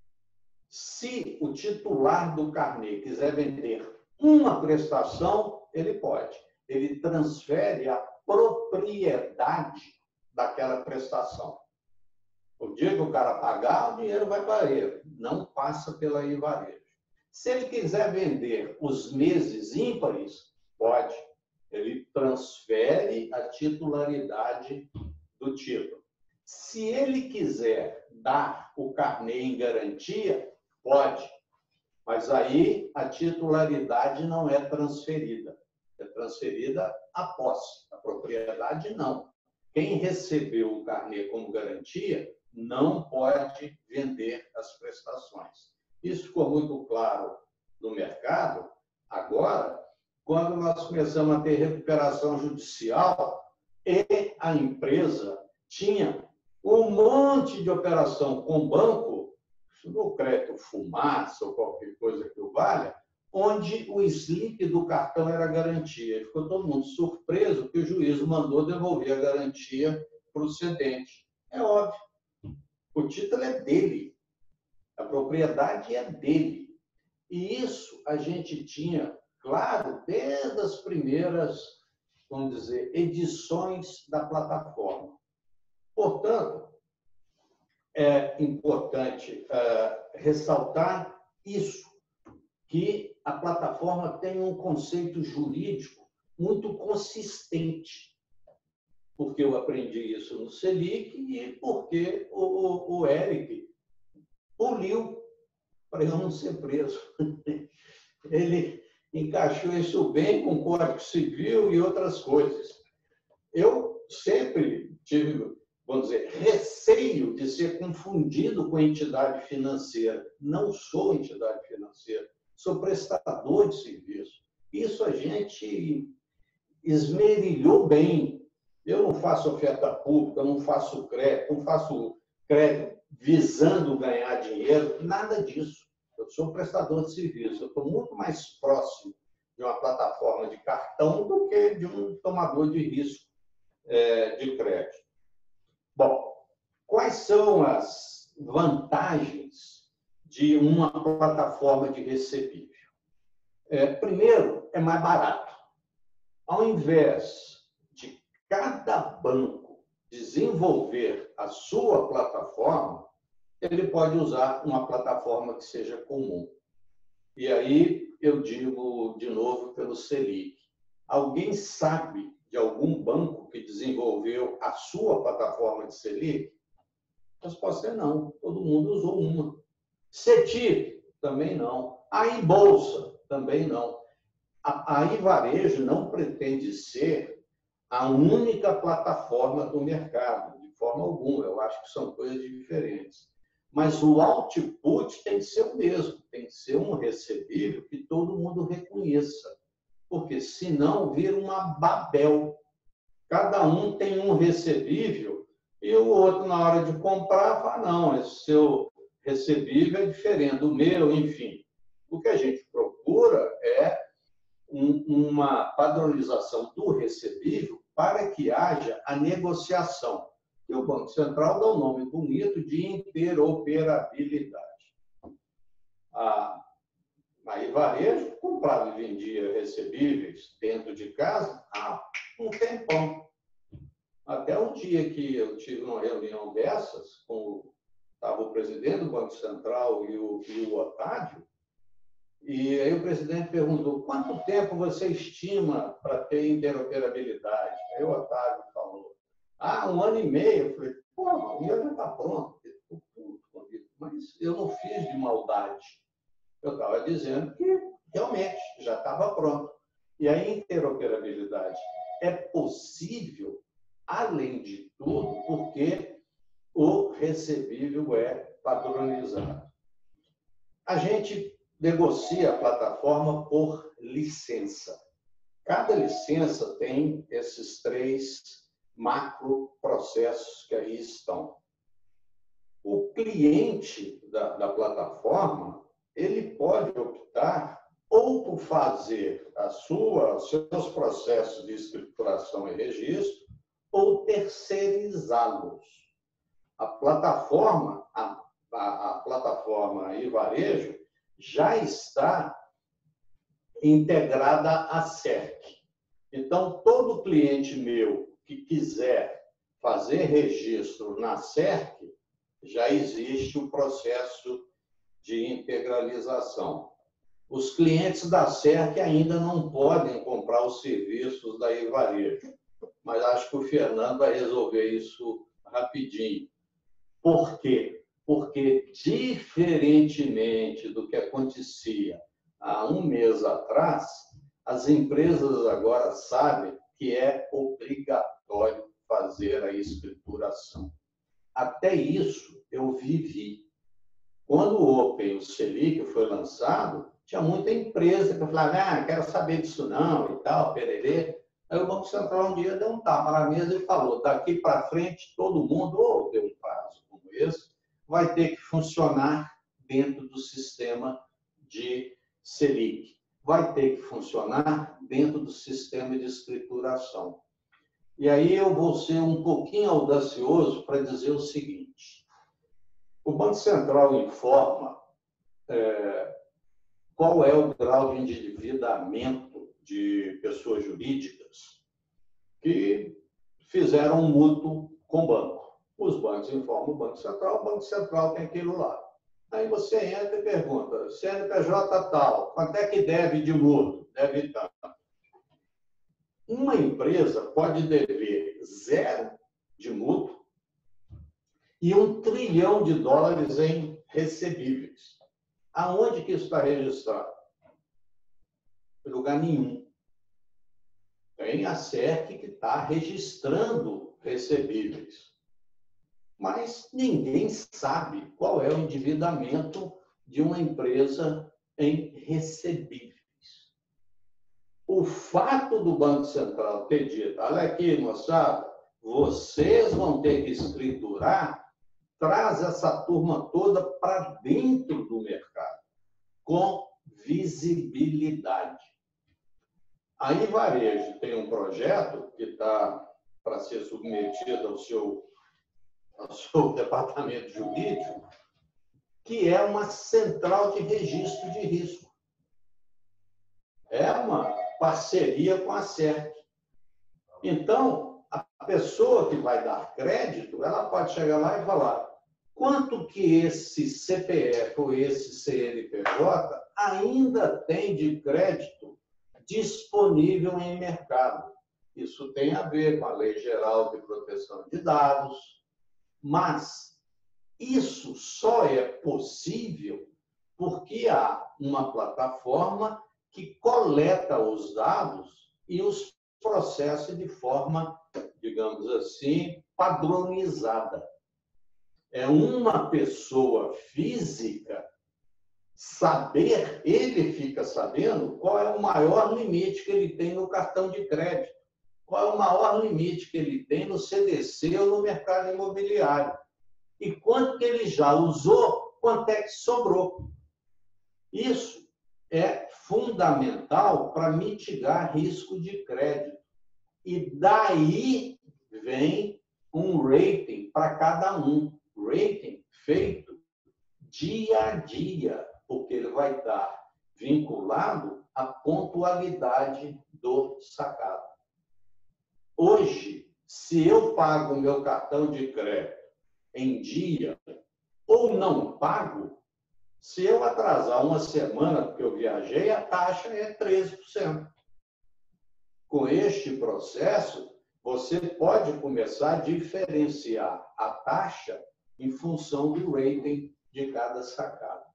Se o titular do carnê quiser vender uma prestação, ele pode. Ele transfere a propriedade daquela prestação. O dia que o cara pagar, o dinheiro vai para ele. Não passa pela Ivarejo. Se ele quiser vender os meses ímpares, pode. Ele transfere a titularidade do título. Se ele quiser dar o carnê em garantia, pode. Mas aí a titularidade não é transferida. É transferida a posse. A propriedade, não. Quem recebeu o carnê como garantia não pode vender as prestações. Isso ficou muito claro no mercado. Agora, quando nós começamos a ter recuperação judicial e a empresa tinha um monte de operação com banco, no crédito fumaça ou qualquer coisa que o valha, onde o slip do cartão era garantia. E ficou todo mundo surpreso que o juiz mandou devolver a garantia para o cedente. É óbvio. O título é dele. A propriedade é dele. E isso a gente tinha, claro, desde as primeiras, vamos dizer, edições da plataforma. Portanto, é importante é, ressaltar isso, que a plataforma tem um conceito jurídico muito consistente, porque eu aprendi isso no Selic e porque o, o Eric poliu para eu não ser preso. Ele encaixou isso bem com o Código Civil e outras coisas. Eu sempre tive, vamos dizer, receio de ser confundido com entidade financeira. Não sou entidade financeira, sou prestador de serviço. Isso a gente esmerilhou bem. Eu não faço oferta pública, não faço crédito, não faço crédito visando ganhar dinheiro, nada disso. Eu sou prestador de serviço. Eu estou muito mais próximo de uma plataforma de cartão do que de um tomador de risco é, de crédito. Bom, quais são as vantagens de uma plataforma de recebível? É, primeiro, é mais barato. Ao invés de cada banco desenvolver a sua plataforma, ele pode usar uma plataforma que seja comum. E aí eu digo de novo pelo Selic. Alguém sabe de algum banco que desenvolveu a sua plataforma de Selic? A resposta é não. Todo mundo usou uma. CETIP? Também não. A Bolsa? Também não. A, a Ivarejo não pretende ser a única plataforma do mercado, de forma alguma. Eu acho que são coisas diferentes. Mas o output tem que ser o mesmo, tem que ser um recebível que todo mundo reconheça, porque senão vira uma Babel. Cada um tem um recebível e o outro, na hora de comprar, fala, não, esse seu recebível é diferente do meu, enfim. O que a gente procura é um, uma padronização do recebível para que haja a negociação. E o Banco Central dá um nome bonito de interoperabilidade. A, a Ivarejo comprava e vendia recebíveis dentro de casa há um tempão. Até um dia que eu tive uma reunião dessas, com estava o presidente do Banco Central e o, e o Otávio, e aí o presidente perguntou, quanto tempo você estima para ter interoperabilidade? Aí o Otávio falou, ah, um ano e meio. Eu falei, pô, o meu já está pronto. Mas eu não fiz de maldade. Eu estava dizendo que realmente já estava pronto. E a interoperabilidade é possível, além de tudo, porque o recebível é padronizado. A gente negocia a plataforma por licença. Cada licença tem esses três macroprocessos que aí estão. O cliente da, da plataforma, ele pode optar ou por fazer a sua, os seus processos de escrituração e registro, ou terceirizá-los. A plataforma, a, a, a plataforma iVarejo já está integrada à S E R C. Então, todo cliente meu que quiser fazer registro na S E R C, já existe o processo de integralização. Os clientes da S E R C ainda não podem comprar os serviços da iVarejo, mas acho que o Fernando vai resolver isso rapidinho. Por quê? Porque, diferentemente do que acontecia há um mês atrás, as empresas agora sabem que é obrigatório fazer a escrituração. Até isso eu vivi. Quando o Open, o Selic, foi lançado, tinha muita empresa que falava, ah, quero saber disso não, e tal, pererê. Aí o Banco Central um dia deu um tapa na mesa e falou, daqui para frente, todo mundo, ou deu um prazo como esse, vai ter que funcionar dentro do sistema de Selic. Vai ter que funcionar dentro do sistema de escrituração. E aí eu vou ser um pouquinho audacioso para dizer o seguinte. O Banco Central informa é, qual é o grau de endividamento de pessoas jurídicas que fizeram um mútuo com o banco. Os bancos informam o Banco Central, o Banco Central tem aquilo lá. Aí você entra e pergunta, C N P J tal, quanto é que deve de mútuo? Deve tanto. Uma empresa pode dever zero de mútuo e um trilhão de dólares em recebíveis. Aonde que isso está registrado? Em lugar nenhum. Tem a S E R C que está registrando recebíveis. Mas ninguém sabe qual é o endividamento de uma empresa em recebíveis. O fato do Banco Central ter dito, olha aqui, moçada, vocês vão ter que escriturar, traz essa turma toda para dentro do mercado, com visibilidade. A iVarejo tem um projeto que está para ser submetido ao seu, ao seu departamento jurídico, que é uma central de registro de risco. É uma parceria com a S E R C. Então, a pessoa que vai dar crédito, ela pode chegar lá e falar quanto que esse C P F ou esse C N P J ainda tem de crédito disponível em mercado. Isso tem a ver com a Lei Geral de Proteção de Dados, mas isso só é possível porque há uma plataforma que coleta os dados e os processa de forma, digamos assim, padronizada. É uma pessoa física saber, ele fica sabendo qual é o maior limite que ele tem no cartão de crédito, qual é o maior limite que ele tem no C D C ou no mercado imobiliário, e quanto que ele já usou, quanto é que sobrou. Isso é fundamental para mitigar risco de crédito. E daí vem um rating para cada um. Rating feito dia a dia, porque ele vai estar vinculado à pontualidade do sacado. Hoje, se eu pago o meu cartão de crédito em dia, ou não pago, se eu atrasar uma semana porque eu viajei, a taxa é treze por cento. Com este processo, você pode começar a diferenciar a taxa em função do rating de cada sacada.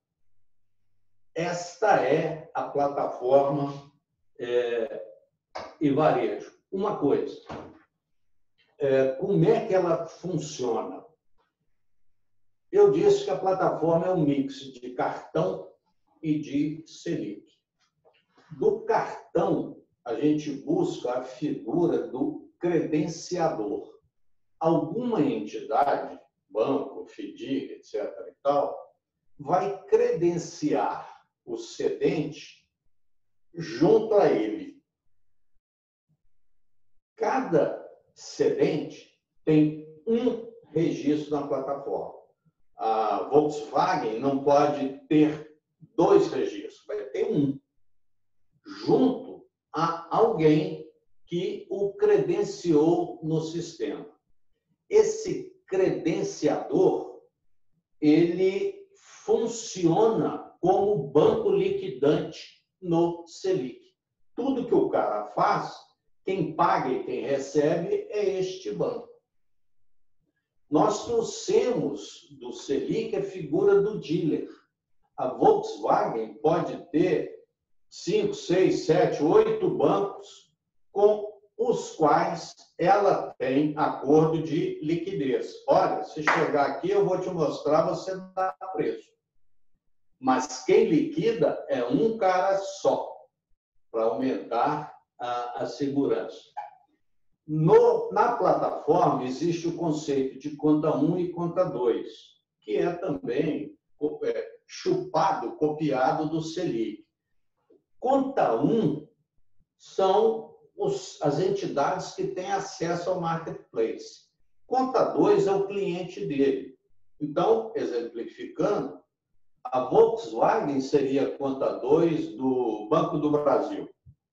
Esta é a plataforma é, e varejo. Uma coisa, é, como é que ela funciona? Eu disse que a plataforma é um mix de cartão e de Selic. Do cartão, a gente busca a figura do credenciador. Alguma entidade, banco, FDIC, etcétera e tal, vai credenciar o cedente junto a ele. Cada cedente tem um registro na plataforma. A Volkswagen não pode ter dois registros, vai ter um, junto a alguém que o credenciou no sistema. Esse credenciador, ele funciona como banco liquidante no Selic. Tudo que o cara faz, quem paga e quem recebe é este banco. Nós trouxemos do Selic a figura do dealer. A Volkswagen pode ter cinco, seis, sete, oito bancos com os quais ela tem acordo de liquidez. Olha, se chegar aqui, eu vou te mostrar, você dá preço. Mas quem liquida é um cara só, para aumentar a, a segurança. No, na plataforma, existe o conceito de conta um e conta dois, que é também é, chupado, copiado do Selic. Conta um são os, as entidades que têm acesso ao marketplace. Conta dois é o cliente dele. Então, exemplificando, a Volkswagen seria conta dois do Banco do Brasil.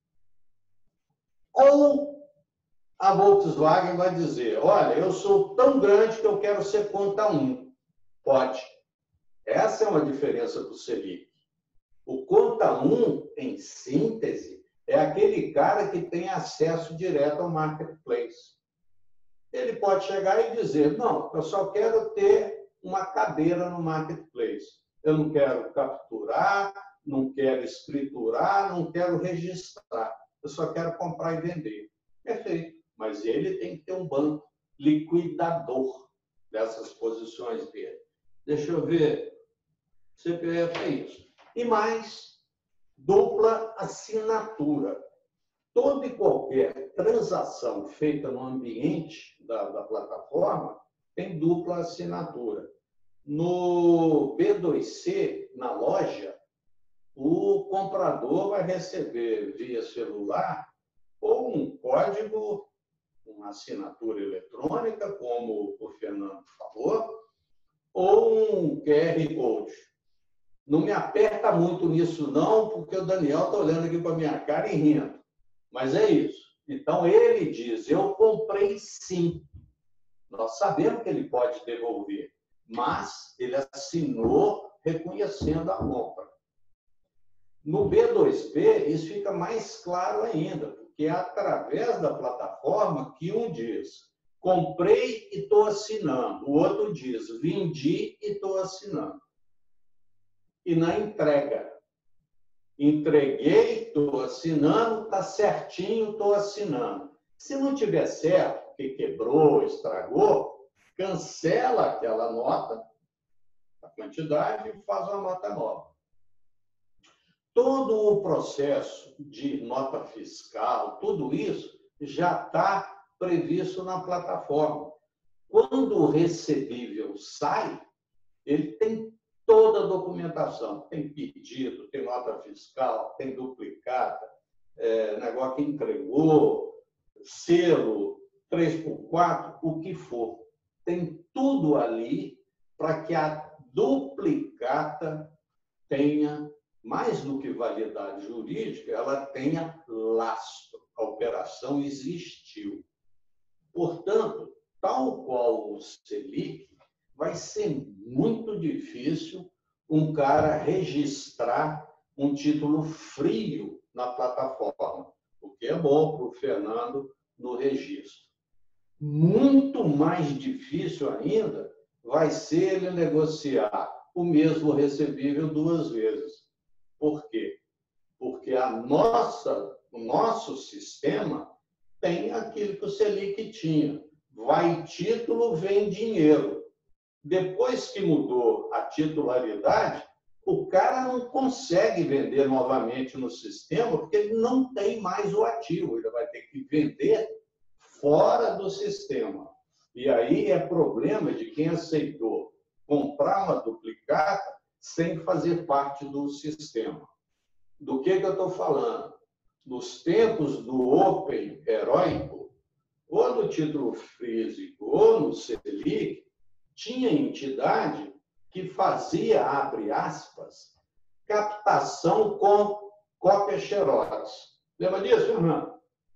Ou a Volkswagen vai dizer, olha, eu sou tão grande que eu quero ser conta um. Pode. Essa é uma diferença do Selic. O conta um, em síntese, é aquele cara que tem acesso direto ao marketplace. Ele pode chegar e dizer, não, eu só quero ter uma cadeira no marketplace. Eu não quero capturar, não quero escriturar, não quero registrar. Eu só quero comprar e vender. Perfeito. Mas ele tem que ter um banco liquidador dessas posições dele. Deixa eu ver. C P F é isso. E mais, dupla assinatura. Toda e qualquer transação feita no ambiente da, da plataforma tem dupla assinatura. No B dois C, na loja, o comprador vai receber via celular ou um código, uma assinatura eletrônica, como o Fernando falou, ou um Q R Code. Não me aperta muito nisso, não, porque o Daniel está olhando aqui para a minha cara e rindo. Mas é isso. Então, ele diz, eu comprei sim. Nós sabemos que ele pode devolver, mas ele assinou reconhecendo a compra. No B dois P, isso fica mais claro ainda, porque é através da plataforma que um diz, comprei e estou assinando. O outro diz, vendi e estou assinando. E na entrega, entreguei, estou assinando, está certinho, estou assinando. Se não tiver certo, que quebrou, estragou, cancela aquela nota, a quantidade, e faz uma nota nova. Todo o processo de nota fiscal, tudo isso já está previsto na plataforma. Quando o recebível sai, ele tem toda a documentação. Tem pedido, tem nota fiscal, tem duplicata, é, negócio que entregou, selo, três por quatro, o que for. Tem tudo ali para que a duplicata tenha, mais do que validade jurídica, ela tenha lastro. A operação existiu. Portanto, tal qual o Selic, vai ser muito difícil um cara registrar um título frio na plataforma, o que é bom para o Fernando no registro. Muito mais difícil ainda vai ser ele negociar o mesmo recebível duas vezes. Por quê? Porque a nossa, o nosso sistema tem aquilo que o Selic tinha. Vai título, vem dinheiro. Depois que mudou a titularidade, o cara não consegue vender novamente no sistema porque ele não tem mais o ativo. Ele vai ter que vender fora do sistema. E aí é problema de quem aceitou comprar uma duplicata sem fazer parte do sistema. Do que, que eu estou falando? Nos tempos do Open heróico, ou no título físico, ou no Selic, tinha entidade que fazia, abre aspas, captação com cópia xerox. Lembra disso, Fernando?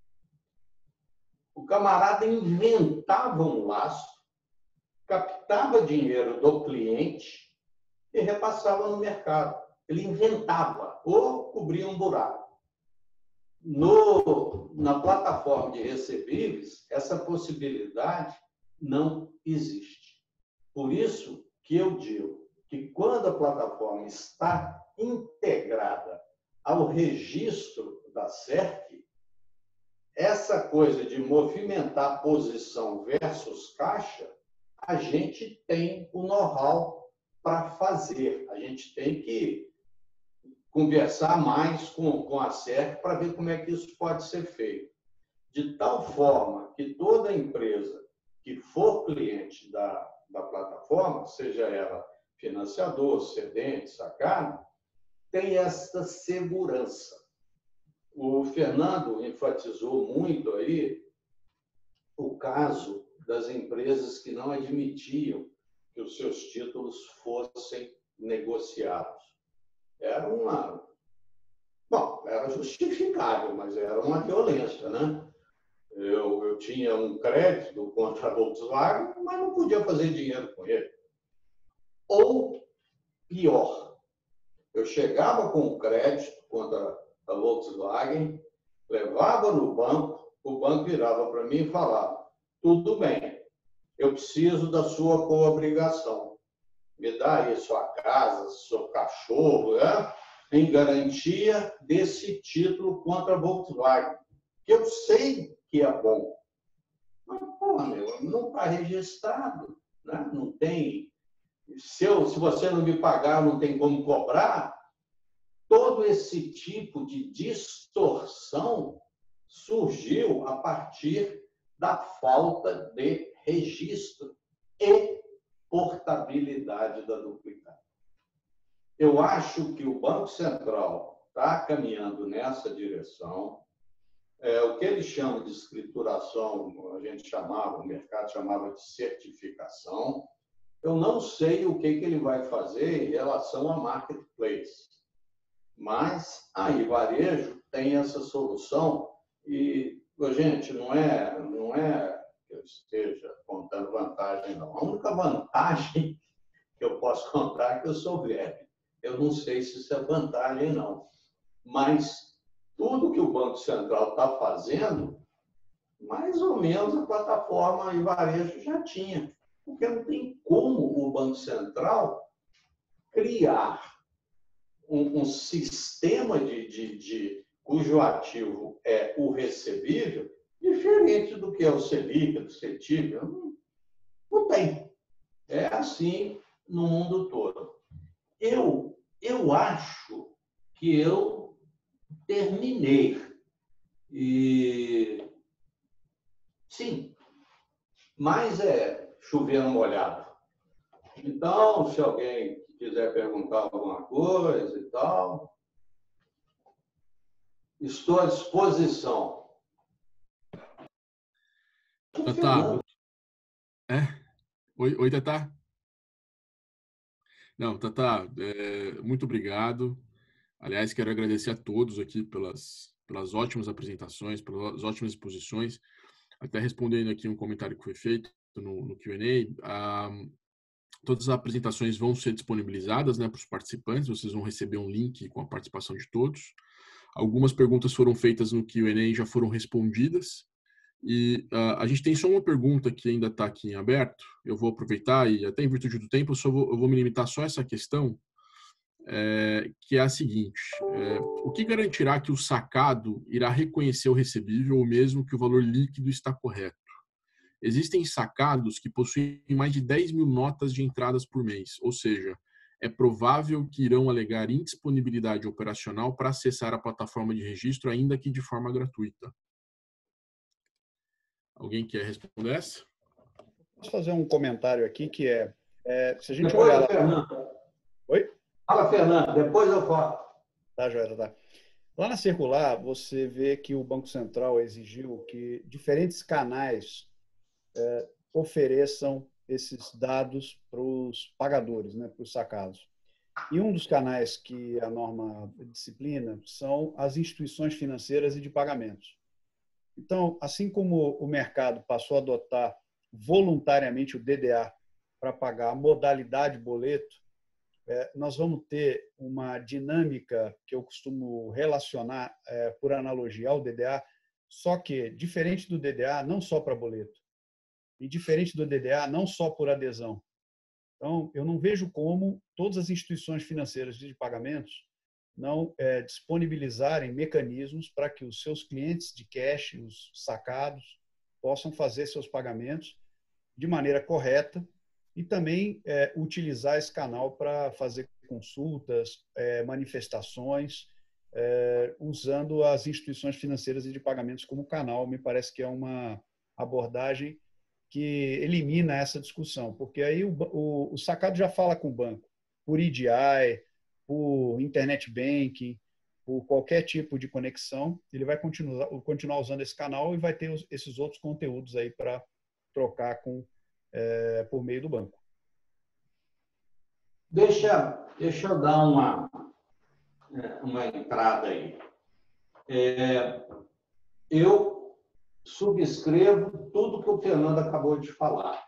O camarada inventava um laço, captava dinheiro do cliente e repassava no mercado. Ele inventava ou cobria um buraco. No, na plataforma de recebíveis, essa possibilidade não existe. Por isso que eu digo que quando a plataforma está integrada ao registro da S E R C, essa coisa de movimentar posição versus caixa, a gente tem o know-how para fazer. A gente tem que conversar mais com, com a S E R C para ver como é que isso pode ser feito. De tal forma que toda empresa que for cliente da, da plataforma, seja ela financiador, cedente, sacado, tem essa segurança. O Fernando enfatizou muito aí o caso das empresas que não admitiam que os seus títulos fossem negociados. Era uma... Bom, era justificável, mas era uma violência, né? Eu, eu tinha um crédito contra a Volkswagen, mas não podia fazer dinheiro com ele. Ou, pior, eu chegava com um crédito contra a Volkswagen, levava no banco, o banco virava para mim e falava: tudo bem, eu preciso da sua coobrigação. Me dá aí sua casa, seu cachorro, né? Em garantia desse título contra a Volkswagen, que eu sei que é bom. Mas, pô, meu, não está registrado, né? Não tem... Se, eu, se você não me pagar, não tem como cobrar. Todo esse tipo de distorção surgiu a partir da falta de registro e portabilidade da duplicata. Eu acho que o Banco Central está caminhando nessa direção. É, o que eles chamam de escrituração, a gente chamava, o mercado chamava de certificação. Eu não sei o que, que ele vai fazer em relação a marketplace. Mas aí, varejo tem essa solução e, gente, não é, não é que eu esteja contando vantagem, não. A única vantagem que eu posso contar é que eu sou velho. Eu não sei se isso é vantagem, não. Mas tudo que o Banco Central está fazendo, mais ou menos a plataforma e varejo já tinha. Porque não tem como o Banco Central criar um, um sistema de, de, de cujo ativo é o recebível, diferente do que é o Selic, do CETIP. Não, não tem. É assim no mundo todo. Eu, eu acho que eu terminei. E sim, mas é chover no molhado. Então, se alguém quiser perguntar alguma coisa e tal, estou à disposição. Tatá. É? Oi, oi, Tatá? Não, Tatá, é, muito obrigado. Aliás, quero agradecer a todos aqui pelas, pelas ótimas apresentações, pelas ótimas exposições. Até respondendo aqui um comentário que foi feito no, no Q and A, ah, Todas as apresentações vão ser disponibilizadas, né, para os participantes. Vocês vão receber um link com a participação de todos. Algumas perguntas foram feitas no Q and A e já foram respondidas. E uh, a gente tem só uma pergunta que ainda está aqui em aberto. Eu vou aproveitar e até em virtude do tempo eu, só vou, eu vou me limitar só a essa questão, é, que é a seguinte. É, o que garantirá que o sacado irá reconhecer o recebível ou mesmo que o valor líquido está correto? Existem sacados que possuem mais de dez mil notas de entradas por mês, ou seja, é provável que irão alegar indisponibilidade operacional para acessar a plataforma de registro, ainda que de forma gratuita. Alguém quer responder essa? Posso fazer um comentário aqui que é, é se a gente Depois olhar lá... Fernando. Oi? Fala, Fernando, depois eu falo. Tá, Joia, tá. Lá na circular, você vê que o Banco Central exigiu que diferentes canais é, ofereçam esses dados para os pagadores, né, para os sacados. E um dos canais que a norma disciplina são as instituições financeiras e de pagamentos. Então, assim como o mercado passou a adotar voluntariamente o D D A para pagar a modalidade boleto, é, nós vamos ter uma dinâmica que eu costumo relacionar é, por analogia ao D D A, só que diferente do D D A, não só para boleto, e diferente do D D A, não só por adesão. Então, eu não vejo como todas as instituições financeiras de pagamentos não é, disponibilizarem mecanismos para que os seus clientes de cash, os sacados, possam fazer seus pagamentos de maneira correta e também é, utilizar esse canal para fazer consultas, é, manifestações, é, usando as instituições financeiras e de pagamentos como canal. Me parece que é uma abordagem que elimina essa discussão, porque aí o, o, o sacado já fala com o banco, por E D I, por internet banking, por qualquer tipo de conexão, ele vai continuar, continuar usando esse canal e vai ter os, esses outros conteúdos aí para trocar com, é, por meio do banco. Deixa, deixa eu dar uma, uma entrada aí. É, eu subscrevo tudo que o Fernando acabou de falar.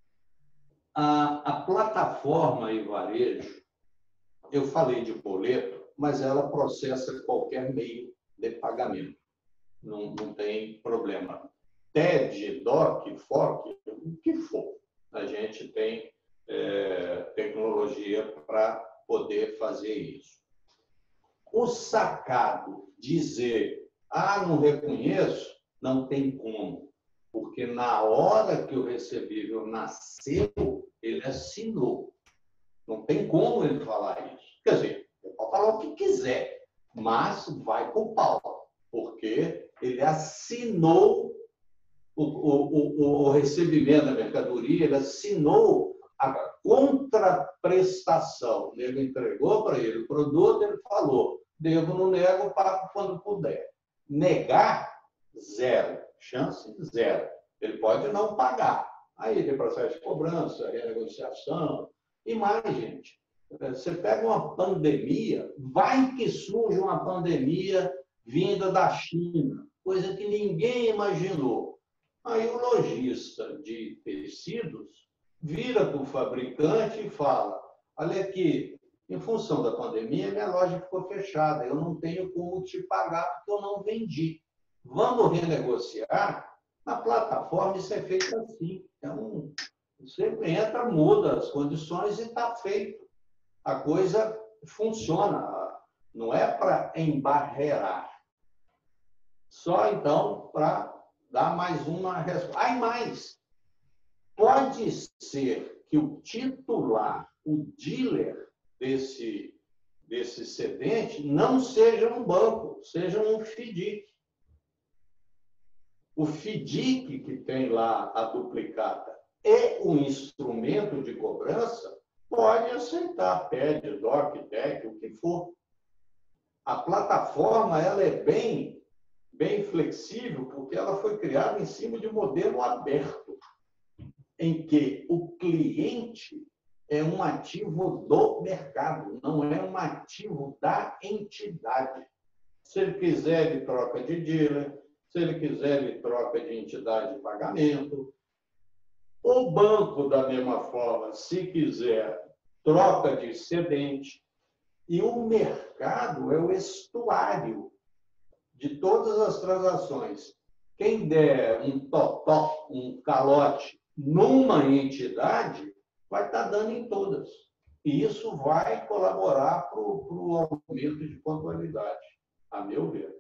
A, a plataforma e varejo, eu falei de boleto, mas ela processa qualquer meio de pagamento. Não, não tem problema. T E D, D O C, F O C, o que for. A gente tem é, tecnologia para poder fazer isso. O sacado dizer, ah, não reconheço, não tem como. Porque na hora que o recebível nasceu, ele assinou. Não tem como ele falar isso. Quer dizer, ele pode falar o que quiser, mas vai para o pau, porque ele assinou o, o, o, o recebimento da mercadoria, ele assinou a contraprestação. Ele entregou para ele o produto, ele falou, devo, não nego, pago quando puder. Negar, zero. Chance, zero. Ele pode não pagar. Aí tem processo de cobrança, renegociação. E mais, gente, você pega uma pandemia, vai que surge uma pandemia vinda da China, coisa que ninguém imaginou. Aí o lojista de tecidos vira para o fabricante e fala, olha aqui, em função da pandemia, minha loja ficou fechada, eu não tenho como te pagar porque eu não vendi. Vamos renegociar? Na plataforma isso é feito assim. É um... Você entra, muda as condições e está feito. A coisa funciona. Não é para embarrear. Só, então, para dar mais uma resposta. Ah, e mais. Pode ser que o titular, o dealer desse, desse cedente, não seja um banco, seja um FDIC. O FDIC que tem lá a duplicata e o instrumento de cobrança pode aceitar, P E D, D O C, T E C, o que for. A plataforma ela é bem, bem flexível porque ela foi criada em cima de um modelo aberto, em que o cliente é um ativo do mercado, não é um ativo da entidade. Se ele quiser, ele troca de dealer. Se ele quiser, ele troca de entidade de pagamento. O banco, da mesma forma, se quiser, troca de excedente. E o mercado é o estuário de todas as transações. Quem der um totó, um calote numa entidade, vai estar dando em todas. E isso vai colaborar para o aumento de pontualidade, a meu ver.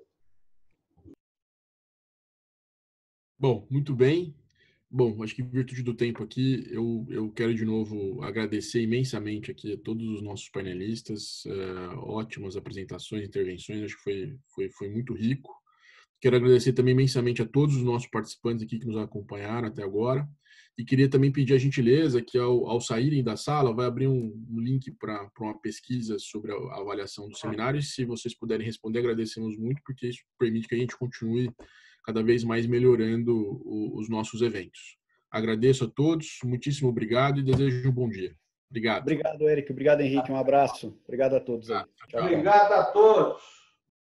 Bom, muito bem. Bom, acho que em virtude do tempo aqui, eu, eu quero de novo agradecer imensamente aqui a todos os nossos painelistas, uh, ótimas apresentações, intervenções, acho que foi, foi, foi muito rico. Quero agradecer também imensamente a todos os nossos participantes aqui que nos acompanharam até agora. E queria também pedir a gentileza que, ao, ao saírem da sala, vai abrir um, um link para uma pesquisa sobre a, a avaliação do seminário. E se vocês puderem responder, agradecemos muito, porque isso permite que a gente continue cada vez mais melhorando o, os nossos eventos. Agradeço a todos, muitíssimo obrigado e desejo um bom dia. Obrigado. Obrigado, Eric. Obrigado, Henrique. Um abraço. Obrigado a todos aí. Tchau, tchau. Obrigado a todos.